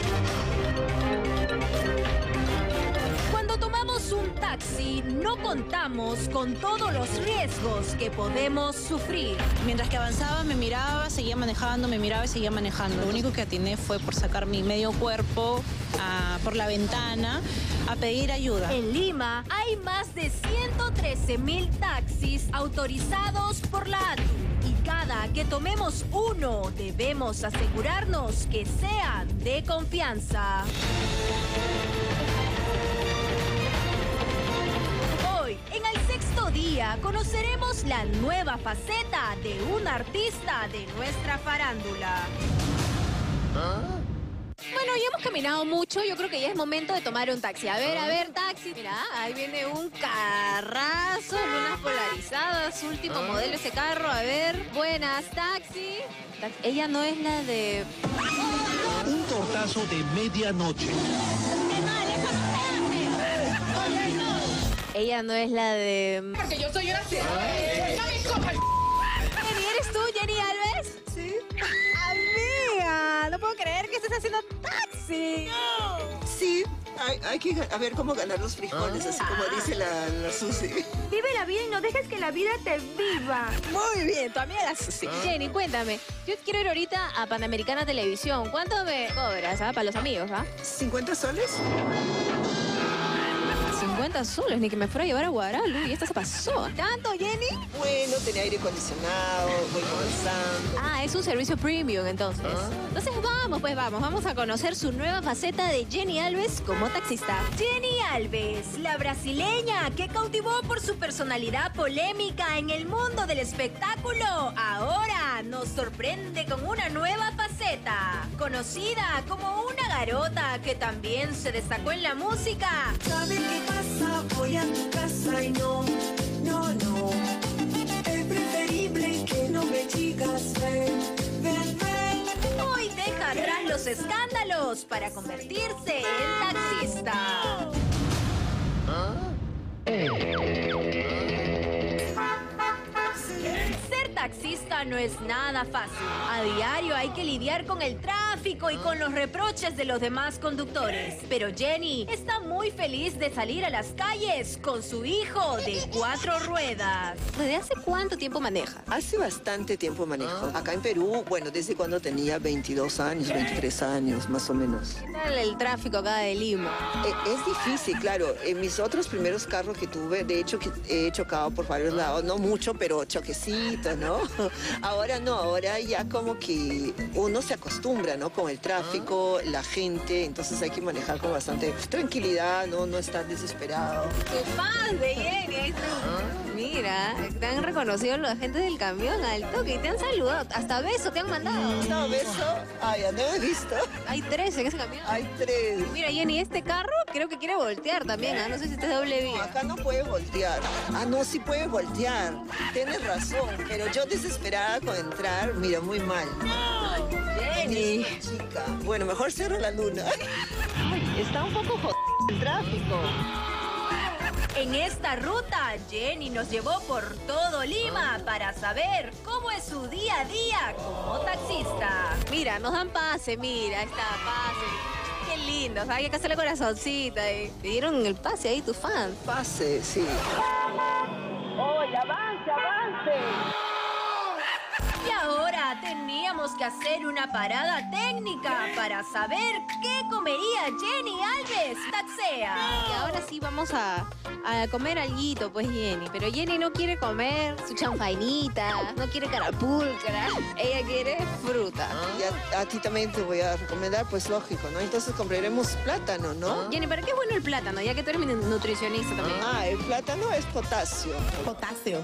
Speaker 14: Cuando tomamos un taxi, no contamos con todos los riesgos que podemos sufrir.
Speaker 15: Mientras que avanzaba, me miraba, seguía manejando, me miraba y seguía manejando. Lo único que atiné fue por sacar mi medio cuerpo por la ventana a pedir ayuda.
Speaker 14: En Lima hay más de 113,000 taxis autorizados por la ATU. Y cada que tomemos uno, debemos asegurarnos que sean de confianza. Hoy, en El Sexto Día, conoceremos la nueva faceta de un artista de nuestra farándula.
Speaker 16: Bueno, ya hemos caminado mucho, yo creo que ya es momento de tomar un taxi. A ver, taxi. Mira, ahí viene un carrazo, lunas polarizadas, último modelo ese carro. A ver, buenas, taxi. Ella no es la de...
Speaker 17: Un tortazo de medianoche.
Speaker 16: Ella no es la de...
Speaker 9: Porque yo soy una no me cojas.
Speaker 16: Jenny, ¿eres tú, Jenny Alves?
Speaker 17: Sí.
Speaker 16: Amiga, no puedo creer que estés haciendo taxi.
Speaker 17: Sí, hay que ver cómo ganar los frijoles, así como dice la Susi.
Speaker 2: Vive la vida y no dejes que la vida te viva.
Speaker 16: Muy bien, tu amiga la Susi. Jenny, cuéntame. Yo quiero ir ahorita a Panamericana Televisión. ¿Cuánto me cobras, para los amigos,
Speaker 17: ¿50 soles?
Speaker 16: 50 soles, ni que me fuera a llevar a Guaralu. Y esta se pasó. ¿Tanto, Jenny?
Speaker 17: Bueno, tenía aire acondicionado, voy conversando.
Speaker 16: Es un servicio premium, entonces. Entonces vamos a conocer su nueva faceta de Jenny Alves como taxista. Jenny Alves, la brasileña que cautivó por su personalidad polémica en el mundo del espectáculo, ahora nos sorprende con una nueva faceta. Conocida como una garota que también se destacó en la música.
Speaker 18: ¿Sabes qué pasa? Voy a tu casa y no. Es preferible que no me digas ven.
Speaker 16: Hoy deja atrás los escándalos para convertirse en taxista. Ser taxista no es nada fácil. A diario hay que lidiar con el tráfico y con los reproches de los demás conductores. Pero Jenny está muy feliz de salir a las calles con su hijo de 4 ruedas. ¿Desde hace cuánto tiempo maneja?
Speaker 17: Hace bastante tiempo manejo. Acá en Perú, bueno, desde cuando tenía 22 años, 23 años, más o menos.
Speaker 16: ¿Qué tal el tráfico acá de Lima?
Speaker 17: Es difícil, claro. En mis otros primeros carros que tuve, de hecho, que he chocado por varios lados. No mucho, pero choquecitos, ¿no? Ahora no, ahora ya como que uno se acostumbra, ¿no? Con el tráfico, la gente, entonces hay que manejar con bastante tranquilidad, no estar desesperado.
Speaker 16: ¡Qué fan de Jenny! Mira, te han reconocido los agentes del camión al toque y te han saludado. Hasta beso te han mandado.
Speaker 17: No, beso. Ay, ya no he visto.
Speaker 16: Hay 3 en ese camión.
Speaker 17: Hay 3.
Speaker 16: Mira, Jenny, este carro creo que quiere voltear también, No sé si este es doble vía.
Speaker 17: No, acá no puede voltear. No, sí puede voltear. Tienes razón, pero yo desesperada con entrar, mira, muy mal.
Speaker 16: Jenny.
Speaker 17: Chica. Bueno, mejor cierro la luna.
Speaker 16: Está un poco jodido el tráfico. En esta ruta, Jenny nos llevó por todo Lima para saber cómo es su día a día como taxista. Mira, nos dan pase, mira, está pase. Qué lindo, hay que hacerle corazoncita. Te dieron el pase ahí, tu fan.
Speaker 17: Pase, sí.
Speaker 16: ¡Oye, avance! Y ahora teníamos que hacer una parada técnica para saber qué comería Jenny Alves, taxea. Y ahora sí vamos a comer alguito, pues, Jenny. Pero Jenny no quiere comer su chanfainita, no quiere carapulcra. Ella quiere fruta.
Speaker 17: Y a ti también te voy a recomendar, pues, lógico, ¿no? Entonces compraremos plátano, ¿no?
Speaker 16: Jenny, ¿para qué es bueno el plátano? Ya que tú eres nutricionista también.
Speaker 17: El plátano es potasio.
Speaker 18: Potasio.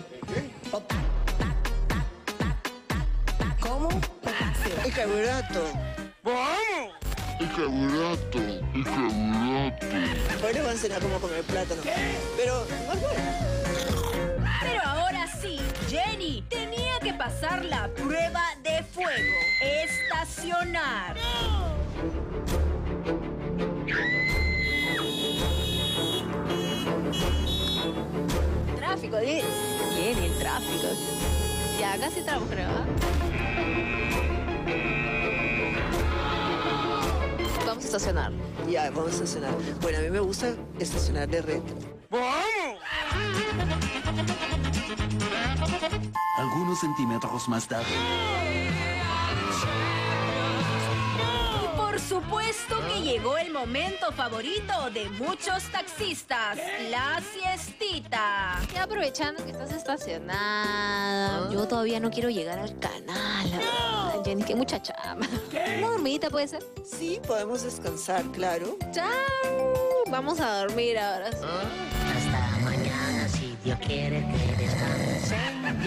Speaker 18: ¿Cómo? Potasio.
Speaker 17: El carbohidrato.
Speaker 18: ¡Vamos!
Speaker 19: El carbohidrato.
Speaker 17: Hoy les voy a enseñar cómo comer plátano. Pero no es bueno.
Speaker 16: Pero ahora sí, Jenny tenía que pasar la prueba de fuego. Estacionar. Tráfico, Jenny, el tráfico. Ya, casi entramos, creo, Vamos a estacionar.
Speaker 17: Ya, vamos a estacionar. Bueno, a mí me gusta estacionar de red.
Speaker 19: ¡Vamos!
Speaker 20: Algunos centímetros más tarde.
Speaker 16: Por supuesto que llegó el momento favorito de muchos taxistas, la siestita. Y aprovechando que estás estacionada, yo todavía no quiero llegar al canal. Ay, Jenny, qué mucha chamba. ¿Una dormidita puede ser?
Speaker 17: Sí, podemos descansar, claro.
Speaker 16: ¡Chao! Vamos a dormir ahora sí.
Speaker 18: Hasta mañana, si Dios quiere que descanse.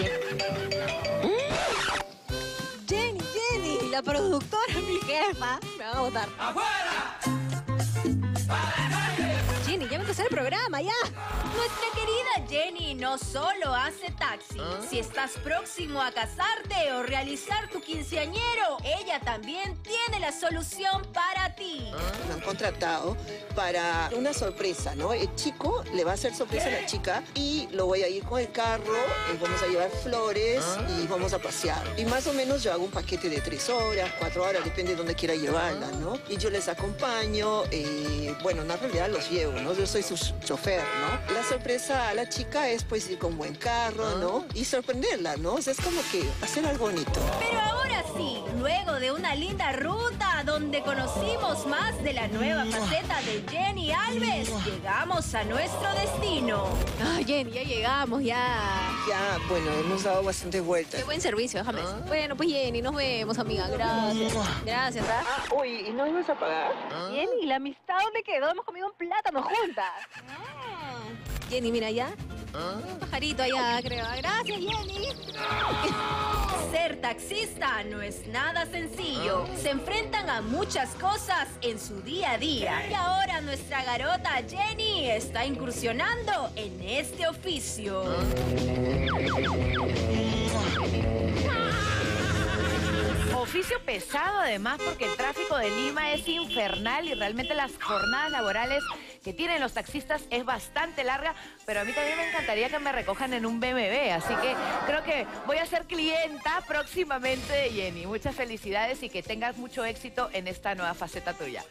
Speaker 16: Jenny, la productora, mi jefa, me van a botar. ¡Afuera! Jenny, ya va a empezar el programa, ya. No
Speaker 14: Nuestra querida Jenny no solo hace taxi. Si estás próximo a casarte o realizar tu quinceañero, ella también tiene la solución para ti.
Speaker 17: Me han contratado para una sorpresa, ¿no? El chico le va a hacer sorpresa a la chica y lo voy a ir con el carro, vamos a llevar flores y vamos a pasear. Y más o menos yo hago un paquete de 3 horas, 4 horas, depende de dónde quiera llevarla, ¿no? Y yo les acompaño, bueno, en realidad los llevo, ¿no? Yo soy su chofer, ¿no? La sorpresa a la chica es pues ir con buen carro, ¿no? Y sorprenderla, ¿no? O sea, es como que hacer algo bonito.
Speaker 14: Pero ahora sí, luego de una linda ruta donde conocimos más de la nueva faceta de Jenny Alves, llegamos a nuestro destino.
Speaker 16: Ay, Jenny, ya llegamos, ya.
Speaker 17: Ya, bueno, hemos dado bastantes vueltas.
Speaker 16: Qué buen servicio, déjame. Bueno, pues Jenny, nos vemos, amiga. Gracias. Gracias, ¿verdad?
Speaker 17: Uy, ¿y no ibas a pagar?
Speaker 16: Jenny, ¿la amistad dónde quedó? Hemos comido un plátano juntas. Jenny, mira allá. Un pajarito allá, creo. Gracias, Jenny.
Speaker 14: Ser taxista no es nada sencillo. Se enfrentan a muchas cosas en su día a día. Y ahora nuestra garota Jenny está incursionando en este oficio.
Speaker 1: Oficio pesado además porque el tráfico de Lima es infernal y realmente las jornadas laborales que tienen los taxistas es bastante larga, pero a mí también me encantaría que me recojan en un BMW, así que creo que voy a ser clienta próximamente de Jenny. Muchas felicidades y que tengas mucho éxito en esta nueva faceta tuya.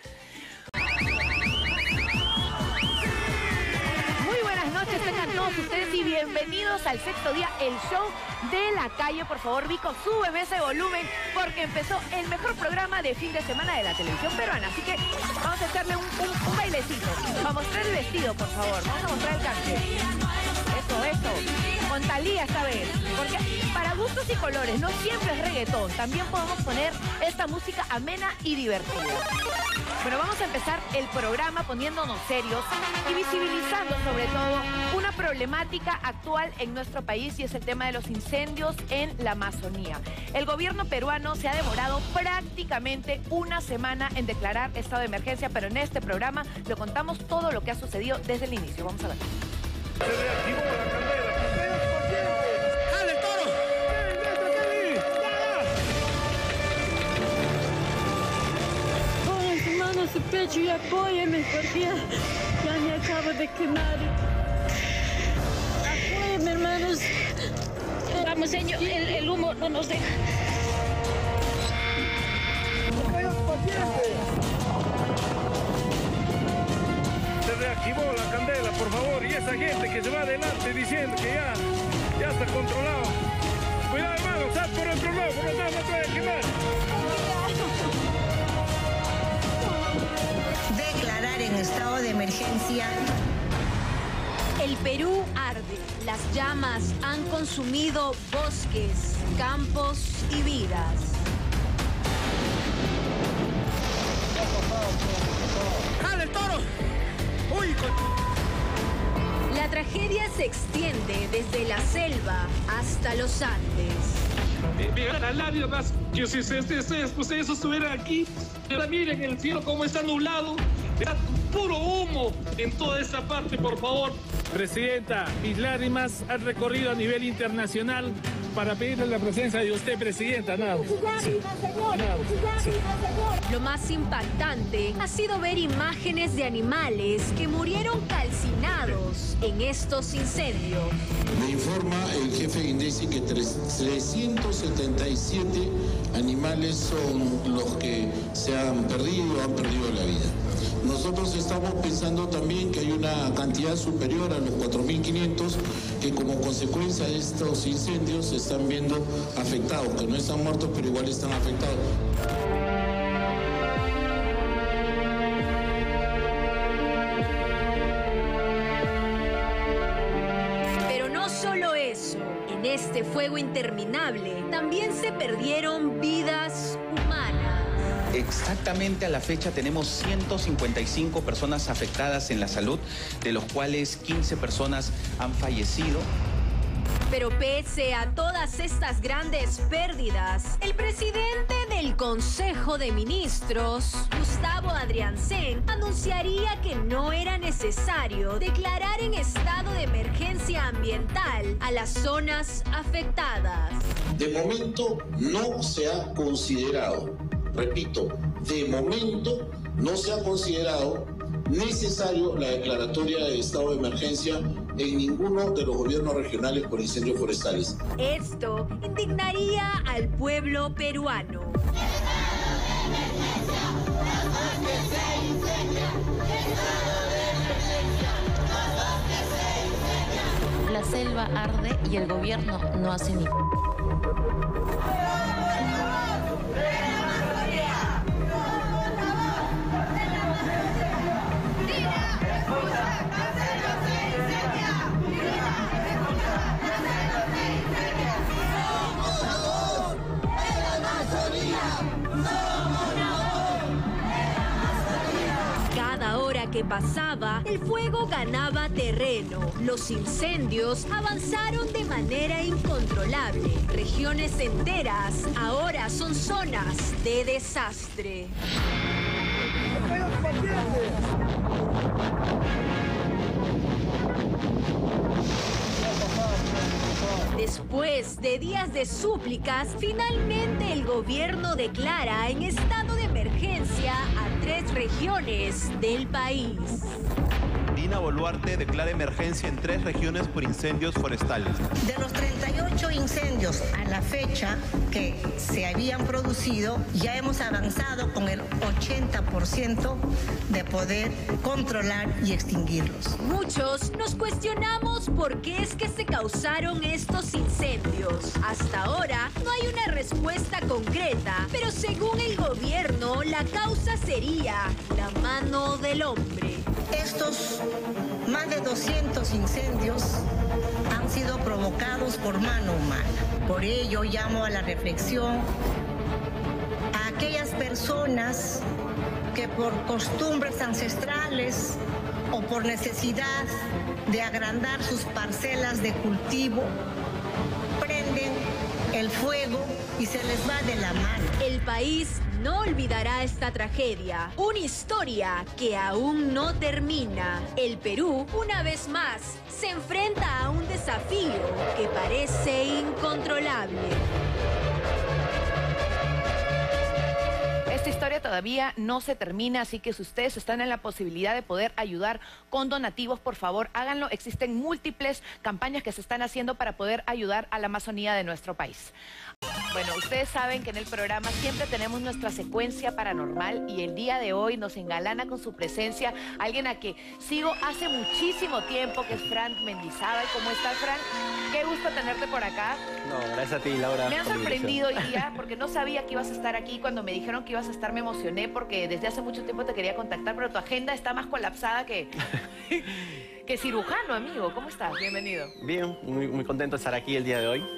Speaker 1: Tengan todos ustedes y bienvenidos al sexto día, el show de la calle. Por favor, Vico, súbeme ese volumen porque empezó el mejor programa de fin de semana de la televisión peruana. Así que vamos a echarle un bailecito. Vamos a mostrar el vestido, por favor. Vamos a mostrar el canje. Eso. Con Talía esta vez. Porque para gustos y colores, no siempre es reggaetón. También podemos poner esta música amena y divertida. Bueno, vamos a empezar el programa poniéndonos serios y visibilizando sobre todo una problemática actual en nuestro país y es el tema de los incendios en la Amazonía. El gobierno peruano se ha demorado prácticamente una semana en declarar estado de emergencia, pero en este programa lo contamos todo lo que ha sucedido desde el inicio. Vamos a ver.
Speaker 19: ¡Jale, toro!
Speaker 9: Pongan su mano a su pecho y apóyeme porque ya me acabo de quemar. Apóyeme, hermanos. Vamos, señor, el humo no nos deja.
Speaker 21: Se reactivó la candela, por favor, y esa gente que se va adelante diciendo que ya está controlado. Cuidado, hermano, sal por otro lado, no te vayas a quemar.
Speaker 22: Declarar en estado de emergencia.
Speaker 14: El Perú arde. Las llamas han consumido bosques, campos y vidas.
Speaker 19: ¡Jale, el toro! ¡Uy!
Speaker 14: La tragedia se extiende desde la selva hasta los Andes.
Speaker 23: Vean al labio más que si ustedes estuvieran aquí, pero miren el cielo cómo está nublado, vean puro humo en toda esta parte, por favor.
Speaker 21: Presidenta, mis lágrimas han recorrido a nivel internacional para pedirle la presencia de usted, Presidenta. Nada. Sí.
Speaker 14: Lo más impactante ha sido ver imágenes de animales que murieron calcinados en estos incendios.
Speaker 24: Me informa el jefe de INDECI que 377 animales son los que se han perdido la vida. Nosotros estamos pensando también que hay una cantidad superior a los 4.500 que como consecuencia de estos incendios se están viendo afectados, que no están muertos pero igual están afectados.
Speaker 14: Pero no solo eso, en este fuego interminable también se perdieron vidas humanas.
Speaker 25: Exactamente a la fecha tenemos 155 personas afectadas en la salud, de los cuales 15 personas han fallecido.
Speaker 14: Pero pese a todas estas grandes pérdidas, el presidente de el Consejo de Ministros, Gustavo Adrianzen anunciaría que no era necesario declarar en estado de emergencia ambiental a las zonas afectadas.
Speaker 24: De momento no se ha considerado, repito, de momento no se ha considerado necesario la declaratoria de estado de emergencia en ninguno de los gobiernos regionales por incendios forestales.
Speaker 14: Esto indignaría al pueblo peruano.
Speaker 3: La selva arde y el gobierno no hace ni...
Speaker 14: Cada hora que pasaba, el fuego ganaba terreno. Los incendios avanzaron de manera incontrolable. Regiones enteras ahora son zonas de desastre. Después de días de súplicas, finalmente el gobierno declara en estado de emergencia a 3 regiones del país.
Speaker 4: Dina Boluarte declara emergencia en 3 regiones por incendios forestales.
Speaker 22: De los 38 incendios a la fecha que se habían producido, ya hemos avanzado con el 80% de poder controlar y extinguirlos.
Speaker 14: Muchos nos cuestionamos por qué es que se causaron estos incendios. Hasta ahora no hay una respuesta concreta, pero según el gobierno, la causa sería la mano del hombre.
Speaker 22: Estos más de 200 incendios han sido provocados por mano humana. Por ello llamo a la reflexión a aquellas personas que por costumbres ancestrales o por necesidad de agrandar sus parcelas de cultivo, prenden el fuego y se les va de la mano.
Speaker 14: El país no olvidará esta tragedia, una historia que aún no termina. El Perú, una vez más, se enfrenta a un desafío que parece incontrolable.
Speaker 1: Esta historia todavía no se termina, así que si ustedes están en la posibilidad de poder ayudar con donativos, por favor, háganlo. Existen múltiples campañas que se están haciendo para poder ayudar a la Amazonía de nuestro país. Bueno, ustedes saben que en el programa siempre tenemos nuestra secuencia paranormal y el día de hoy nos engalana con su presencia alguien a que sigo hace muchísimo tiempo, que es Frank Mendizábal. ¿Cómo estás, Frank? Qué gusto tenerte por acá.
Speaker 5: No, gracias a ti, Laura.
Speaker 1: Me han sorprendido hoy día porque no sabía que ibas a estar aquí. Cuando me dijeron que ibas a estar me emocioné porque desde hace mucho tiempo te quería contactar, pero tu agenda está más colapsada que cirujano, amigo. ¿Cómo estás? Bienvenido.
Speaker 5: Bien, muy contento de estar aquí el día de hoy.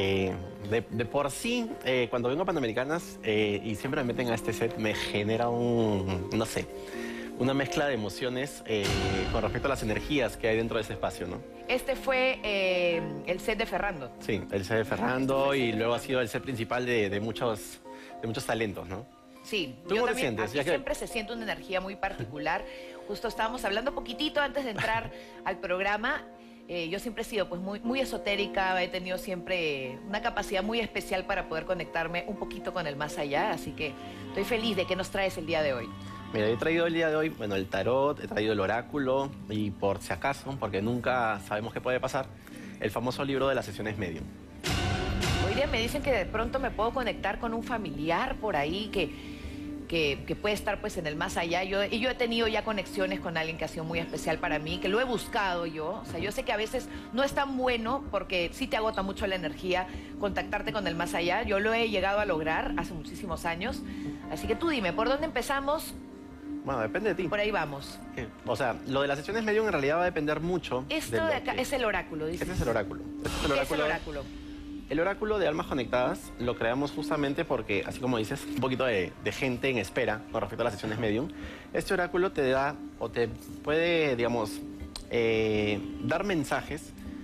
Speaker 5: De por sí, cuando vengo a Panamericanas y siempre me meten a este set, me genera no sé, una mezcla de emociones con respecto a las energías que hay dentro de ese espacio, ¿no?
Speaker 1: Este fue el set de Ferrando.
Speaker 5: Sí, el set de Ferrando y luego ha sido el set principal de muchos talentos, ¿no?
Speaker 1: Sí,
Speaker 5: ¿Tú
Speaker 1: yo
Speaker 5: cómo te
Speaker 1: también,
Speaker 5: sientes?
Speaker 1: aquí siempre se siente una energía muy particular. Justo estábamos hablando poquitito antes de entrar al programa. Yo siempre he sido pues muy esotérica, he tenido siempre una capacidad muy especial para poder conectarme un poquito con el más allá, así que estoy feliz de que nos traes el día de hoy.
Speaker 5: Mira, he traído el día de hoy, bueno, el tarot, he traído el oráculo y por si acaso, porque nunca sabemos qué puede pasar, el famoso libro de las sesiones medium.
Speaker 1: Hoy día me dicen que de pronto me puedo conectar con un familiar por ahí que puede estar pues en el más allá. Yo he tenido ya conexiones con alguien que ha sido muy especial para mí, que lo he buscado yo. O sea, yo sé que a veces no es tan bueno porque sí te agota mucho la energía contactarte con el más allá. Yo lo he llegado a lograr hace muchísimos años. Así que tú dime, ¿por dónde empezamos?
Speaker 5: Bueno, depende de ti.
Speaker 1: Por ahí vamos.
Speaker 5: O sea, lo de las sesiones medium en realidad va a depender mucho.
Speaker 1: Esto de acá es el oráculo, dices.
Speaker 5: Este es el oráculo.
Speaker 1: ¿Qué es el oráculo?
Speaker 5: El oráculo de Almas Conectadas lo creamos justamente porque, así como dices, un poquito de gente en espera con respecto a las sesiones medium. Este oráculo te da o te puede, digamos, dar mensajes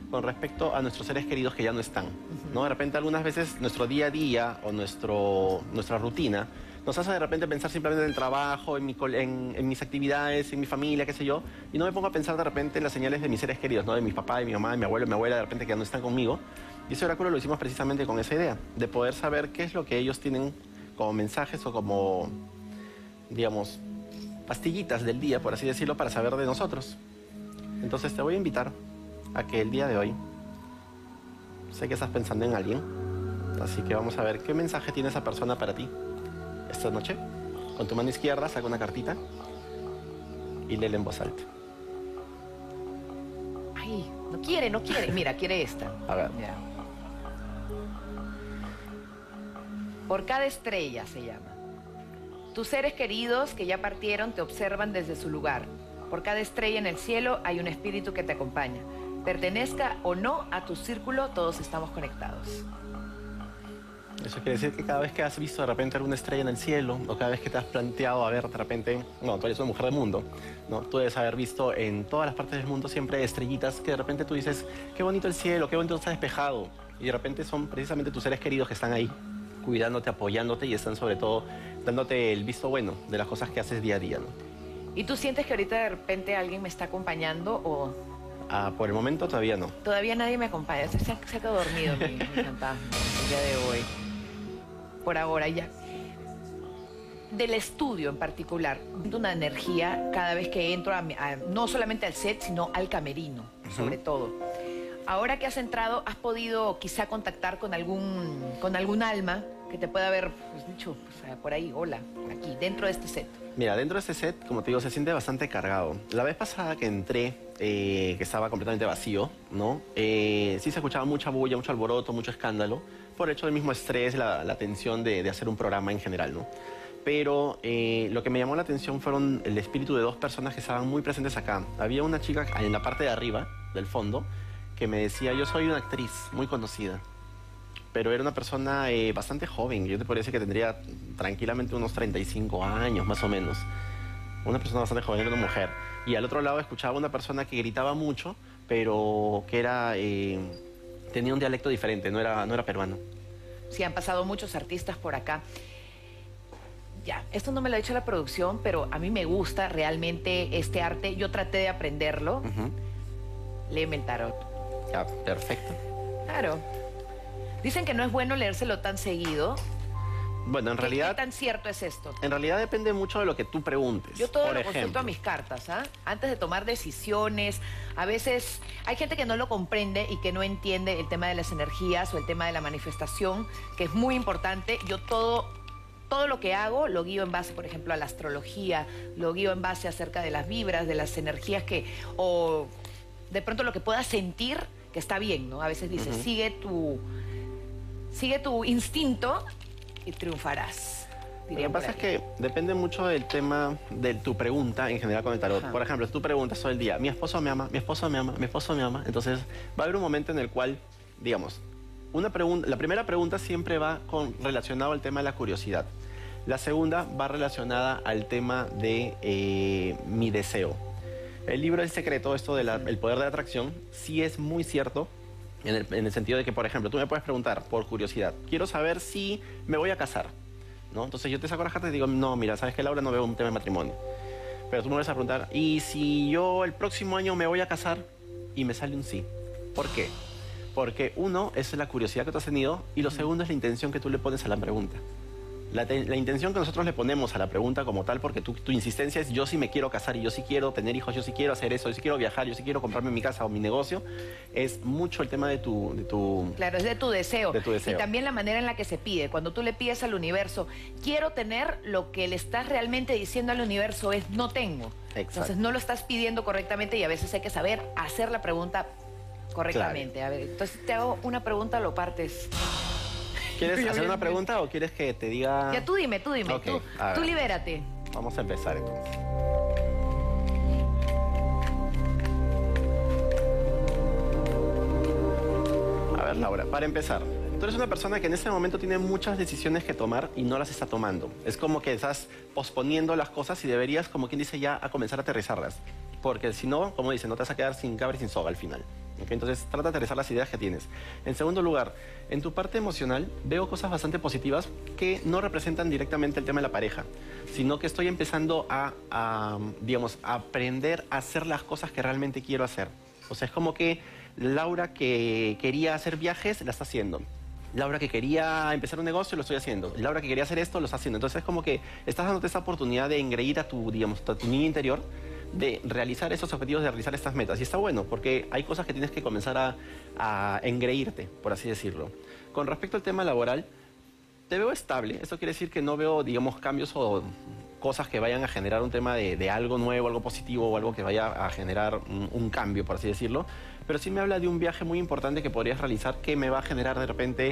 Speaker 5: con respecto a nuestros seres queridos que ya no están, ¿no? De repente algunas veces nuestro día a día o nuestra rutina nos hace de repente pensar simplemente en el trabajo, en mis actividades, en mi familia, qué sé yo, y no me pongo a pensar de repente en las señales de mis seres queridos, ¿no? De mi papá, de mi mamá, de mi abuelo, de mi abuela, de repente que ya no están conmigo. Y ese oráculo lo hicimos precisamente con esa idea, de poder saber qué es lo que ellos tienen como mensajes o como, digamos, pastillitas del día, por así decirlo, para saber de nosotros. Entonces te voy a invitar a que el día de hoy, sé que estás pensando en alguien, así que vamos a ver qué mensaje tiene esa persona para ti esta noche. Con tu mano izquierda saca una cartita y léela en voz alta.
Speaker 1: Ay, no quiere. Mira, quiere esta.
Speaker 5: A ver.
Speaker 1: Ya. Por cada estrella se llama. Tus seres queridos que ya partieron te observan desde su lugar. Por cada estrella en el cielo hay un espíritu que te acompaña. Pertenezca o no a tu círculo, todos estamos conectados.
Speaker 5: Eso quiere decir que cada vez que has visto de repente alguna estrella en el cielo, o cada vez que te has planteado a ver de repente, no, tú eres una mujer del mundo, ¿no? Tú debes haber visto en todas las partes del mundo siempre estrellitas que de repente tú dices, qué bonito el cielo, qué bonito está despejado. Y de repente son precisamente tus seres queridos que están ahí, cuidándote, apoyándote y están sobre todo dándote el visto bueno de las cosas que haces día a día, ¿no?
Speaker 1: ¿Y tú sientes que ahorita de repente alguien me está acompañando o...?
Speaker 5: Por el momento todavía no.
Speaker 1: Todavía nadie me acompaña, se ha quedado dormido mi fantasma el día de hoy. Por ahora ya. Del estudio en particular, siento una energía cada vez que entro, no solamente al set, sino al camerino, sobre todo. Ahora que has entrado, ¿has podido quizá contactar con algún alma que te pueda haber dicho por ahí, hola, aquí, dentro de este set?
Speaker 5: Mira, dentro de este set, como te digo, se siente bastante cargado. La vez pasada que entré, que estaba completamente vacío, ¿no? Sí se escuchaba mucha bulla, mucho alboroto, mucho escándalo, por el hecho del mismo estrés, la tensión de hacer un programa en general, ¿no? Pero lo que me llamó la atención fueron el espíritu de dos personas que estaban muy presentes acá. Había una chica en la parte de arriba, del fondo, que me decía, yo soy una actriz muy conocida. Pero era una persona bastante joven. Yo te podría decir que tendría tranquilamente unos 35 años, más o menos. Una persona bastante joven, era una mujer. Y al otro lado escuchaba una persona que gritaba mucho, pero que era tenía un dialecto diferente, no era peruano.
Speaker 1: Sí, han pasado muchos artistas por acá. Ya, esto no me lo ha dicho la producción, pero a mí me gusta realmente este arte. Yo traté de aprenderlo. Léeme el tarot.
Speaker 5: Ya, perfecto.
Speaker 1: Claro. Dicen que no es bueno leérselo tan seguido.
Speaker 5: Bueno, en realidad...
Speaker 1: ¿Qué tan cierto es esto?
Speaker 5: En realidad depende mucho de lo que tú preguntes.
Speaker 1: Yo todo
Speaker 5: por
Speaker 1: lo
Speaker 5: ejemplo,
Speaker 1: consulto a mis cartas, ¿ah? Antes de tomar decisiones. A veces hay gente que no lo comprende y que no entiende el tema de las energías o el tema de la manifestación, que es muy importante. Yo todo lo que hago lo guío en base, por ejemplo, a la astrología, lo guío en base acerca de las vibras, de las energías o de pronto lo que puedas sentir que está bien, ¿no? A veces dices, sigue tu instinto y triunfarás.
Speaker 5: Lo que pasa es que depende mucho del tema de tu pregunta en general con el tarot. Por ejemplo, si tú preguntas todo el día, mi esposo me ama, mi esposo me ama, mi esposo me ama, entonces va a haber un momento en el cual, digamos, la primera pregunta siempre va relacionado al tema de la curiosidad. La segunda va relacionada al tema de mi deseo. El libro El Secreto, esto del poder de la atracción, sí es muy cierto en el sentido de que, por ejemplo, tú me puedes preguntar por curiosidad, quiero saber si me voy a casar, ¿no? Entonces yo te saco la carta y te digo, no, mira, ¿sabes qué, Laura? No veo un tema de matrimonio. Pero tú me vas a preguntar, ¿y si yo el próximo año me voy a casar? Y me sale un sí. ¿Por qué? Porque uno es la curiosidad que tú has tenido y lo segundo es la intención que tú le pones a la pregunta. La intención que nosotros le ponemos a la pregunta como tal, porque tu insistencia es yo sí me quiero casar y yo sí quiero tener hijos, yo sí quiero hacer eso, yo sí quiero viajar, yo sí quiero comprarme mi casa o mi negocio, es mucho el tema de tu...
Speaker 1: Claro, es de tu deseo.
Speaker 5: De tu deseo.
Speaker 1: Y también la manera en la que se pide. Cuando tú le pides al universo, quiero tener, lo que le estás realmente diciendo al universo es no tengo.
Speaker 5: Exacto.
Speaker 1: Entonces no lo estás pidiendo correctamente y a veces hay que saber hacer la pregunta correctamente. Claro. A ver, entonces te hago una pregunta, lo partes.
Speaker 5: ¿Quieres hacer una pregunta o quieres que te diga...?
Speaker 1: Ya tú dime.
Speaker 5: Okay,
Speaker 1: tú libérate.
Speaker 5: Vamos a empezar entonces. A ver, Laura, para empezar, tú eres una persona que en este momento tiene muchas decisiones que tomar y no las está tomando. Es como que estás posponiendo las cosas y deberías, como quien dice, ya a comenzar a aterrizarlas. Porque si no, como dice, no te vas a quedar sin cabra y sin soga al final. ¿Okay? Entonces, trata de aterrizar las ideas que tienes. En segundo lugar, en tu parte emocional veo cosas bastante positivas que no representan directamente el tema de la pareja, sino que estoy empezando digamos, a aprender a hacer las cosas que realmente quiero hacer. O sea, es como que Laura que quería hacer viajes, la está haciendo. Laura que quería empezar un negocio, lo estoy haciendo. Laura que quería hacer esto, lo está haciendo. Entonces es como que estás dándote esa oportunidad de engreír a tu, digamos, a tu niño interior, de realizar esos objetivos, de realizar estas metas. Y está bueno, porque hay cosas que tienes que comenzar a engreírte, por así decirlo. Con respecto al tema laboral, te veo estable. Esto quiere decir que no veo, digamos, cambios o cosas que vayan a generar un tema de algo nuevo, algo positivo o algo que vaya a generar un cambio, por así decirlo. Pero sí me habla de un viaje muy importante que podrías realizar que me va a generar de repente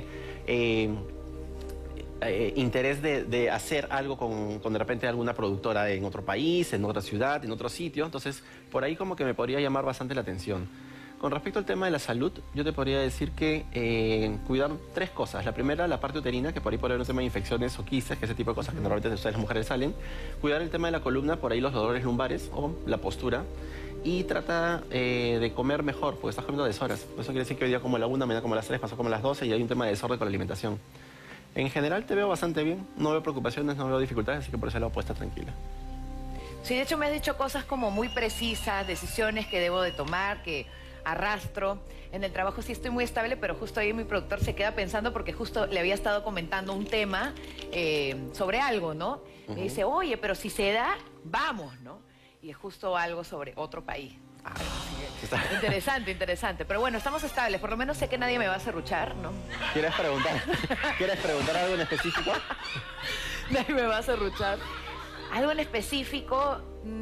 Speaker 5: interés de hacer algo con de repente alguna productora en otro país, en otra ciudad, en otro sitio. Entonces, por ahí como que me podría llamar bastante la atención. Con respecto al tema de la salud, yo te podría decir que cuidar 3 cosas. La primera, la parte uterina, que por ahí puede haber un tema de infecciones o quistes, que ese tipo de cosas que normalmente de ustedes las mujeres salen. Cuidar el tema de la columna, por ahí los dolores lumbares o la postura. Y trata de comer mejor, porque estás comiendo a deshoras. Eso quiere decir que hoy día como a la 1, mañana como a las 3, pasó como a las 12 y hay un tema de desorden con la alimentación. En general te veo bastante bien, no veo preocupaciones, no veo dificultades, así que por ese lado puedes estar tranquila.
Speaker 1: Sí, de hecho me has dicho cosas como muy precisas, decisiones que debo de tomar, que arrastro. En el trabajo sí estoy muy estable, pero justo ahí mi productor se queda pensando porque justo le había estado comentando un tema sobre algo, ¿no? Me dice, oye, pero si se da, vamos, ¿no? Y es justo algo sobre otro país. Interesante, interesante. Pero bueno, estamos estables. Por lo menos sé que nadie me va a serruchar, ¿no?
Speaker 5: ¿Quieres preguntar algo en específico?
Speaker 1: Nadie me va a serruchar. Algo en específico...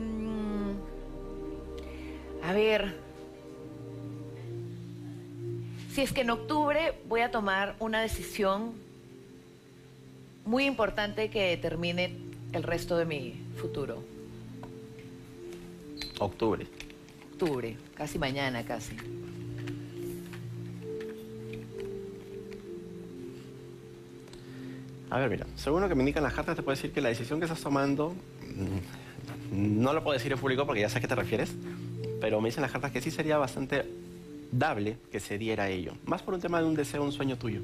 Speaker 1: a ver... Si es que en octubre voy a tomar una decisión muy importante que determine el resto de mi futuro.
Speaker 5: Octubre.
Speaker 1: Octubre, casi mañana, casi.
Speaker 5: A ver, mira, según lo que me indican las cartas, te puedo decir que la decisión que estás tomando, no lo puedo decir en público porque ya sé a qué te refieres, pero me dicen las cartas que sí sería bastante dable que se diera ello. Más por un tema de un deseo, un sueño tuyo.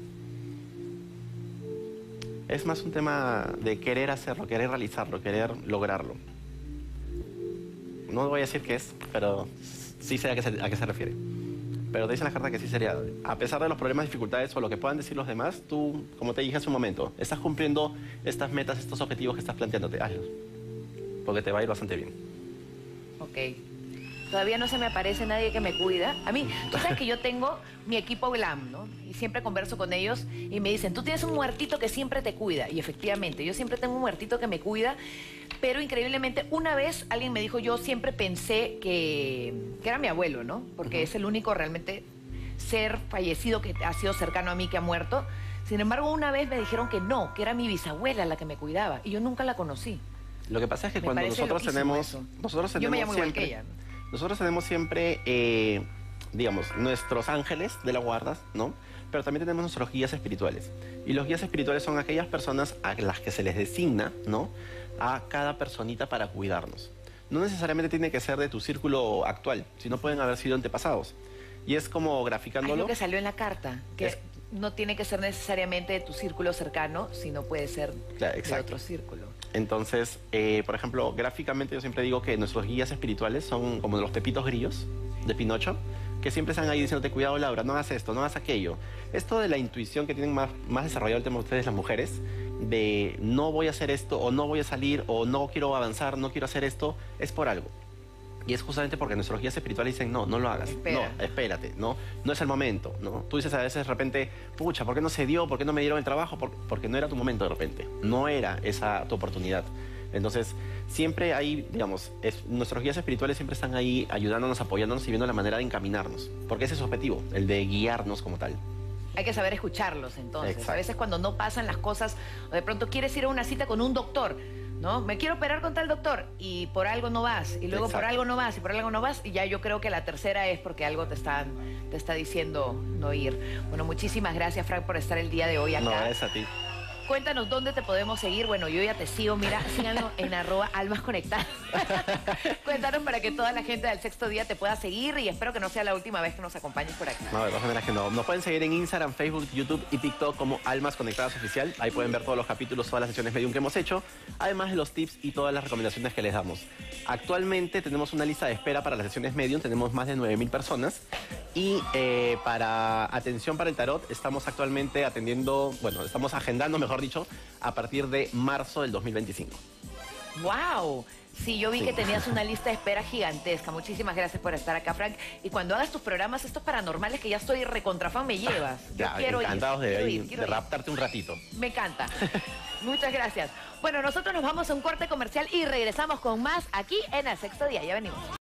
Speaker 5: Es más un tema de querer hacerlo, querer realizarlo, querer lograrlo. No voy a decir qué es, pero sí sé a qué se refiere. Pero te dicen las cartas que sí sería, a pesar de los problemas, dificultades o lo que puedan decir los demás, tú, como te dije hace un momento, estás cumpliendo estas metas, estos objetivos que estás planteándote, hazlos. Porque te va a ir bastante bien.
Speaker 1: Ok. Todavía no se me aparece nadie que me cuida. A mí, tú sabes que yo tengo mi equipo glam, ¿no? Y siempre converso con ellos y me dicen, tú tienes un muertito que siempre te cuida. Y efectivamente, yo siempre tengo un muertito que me cuida, pero increíblemente una vez alguien me dijo, yo siempre pensé que era mi abuelo, ¿no? Porque es el único realmente ser fallecido que ha sido cercano a mí que ha muerto. Sin embargo, una vez me dijeron que no, que era mi bisabuela la que me cuidaba y yo nunca la conocí.
Speaker 5: Lo que pasa es que cuando nosotros tenemos
Speaker 1: yo me llamo igual que ella.
Speaker 5: Nosotros tenemos siempre, digamos, nuestros ángeles de la guarda, ¿no? Pero también tenemos nuestros guías espirituales. Y los guías espirituales son aquellas personas a las que se les designa, ¿no? A cada personita para cuidarnos. No necesariamente tiene que ser de tu círculo actual, sino pueden haber sido antepasados. Y es como graficándolo.
Speaker 1: Es lo que salió en la carta, que no tiene que ser necesariamente de tu círculo cercano, sino puede ser de otro círculo.
Speaker 5: Entonces, por ejemplo, gráficamente yo siempre digo que nuestros guías espirituales son como los pepitos grillos de Pinocho, que siempre están ahí diciéndote, cuidado Laura, no hagas esto, no hagas aquello. Esto de la intuición que tienen más desarrollado el tema de ustedes las mujeres, de no voy a hacer esto, o no voy a salir, o no quiero avanzar, no quiero hacer esto, es por algo. Y es justamente porque nuestros guías espirituales dicen, no, no lo hagas, no, espérate, no es el momento, ¿no? Tú dices a veces de repente, pucha, ¿por qué no se dio? ¿Por qué no me dieron el trabajo? Porque no era tu momento de repente, no era esa tu oportunidad. Entonces, siempre hay, digamos, nuestros guías espirituales siempre están ahí ayudándonos, apoyándonos y viendo la manera de encaminarnos, porque ese es su objetivo, el de guiarnos como tal.
Speaker 1: Hay que saber escucharlos, entonces.
Speaker 5: Exacto.
Speaker 1: A veces cuando no pasan las cosas, o de pronto quieres ir a una cita con un doctor, ¿no? Me quiero operar con tal doctor y por algo no vas, y luego por algo no vas, y por algo no vas, y ya yo creo que la tercera es porque algo te está diciendo no ir. Bueno, muchísimas gracias, Frank, por estar el día de hoy acá.
Speaker 5: No, es a ti.
Speaker 1: Cuéntanos dónde te podemos seguir. Bueno, yo ya te sigo, mira, síganos en @almasconectadas. Cuéntanos para que toda la gente del Sexto Día te pueda seguir y espero que no sea la última vez que nos acompañes por aquí.
Speaker 5: No, de todas maneras que no. Nos pueden seguir en Instagram, Facebook, YouTube y TikTok como Almas Conectadas Oficial. Ahí pueden ver todos los capítulos, todas las sesiones Medium que hemos hecho, además de los tips y todas las recomendaciones que les damos. Actualmente tenemos una lista de espera para las sesiones Medium, tenemos más de 9.000 personas y para atención para el tarot estamos actualmente atendiendo, bueno, estamos agendando, mejor dicho, a partir de marzo del 2025.
Speaker 1: ¡Wow! Sí, yo vi que tenías una lista de espera gigantesca. Muchísimas gracias por estar acá, Frank. Y cuando hagas tus programas, estos paranormales que ya estoy recontrafan, me llevas.
Speaker 5: Ya, encantados de raptarte un ratito.
Speaker 1: Me encanta. Muchas gracias. Bueno, nosotros nos vamos a un corte comercial y regresamos con más aquí en El Sexto Día. Ya venimos.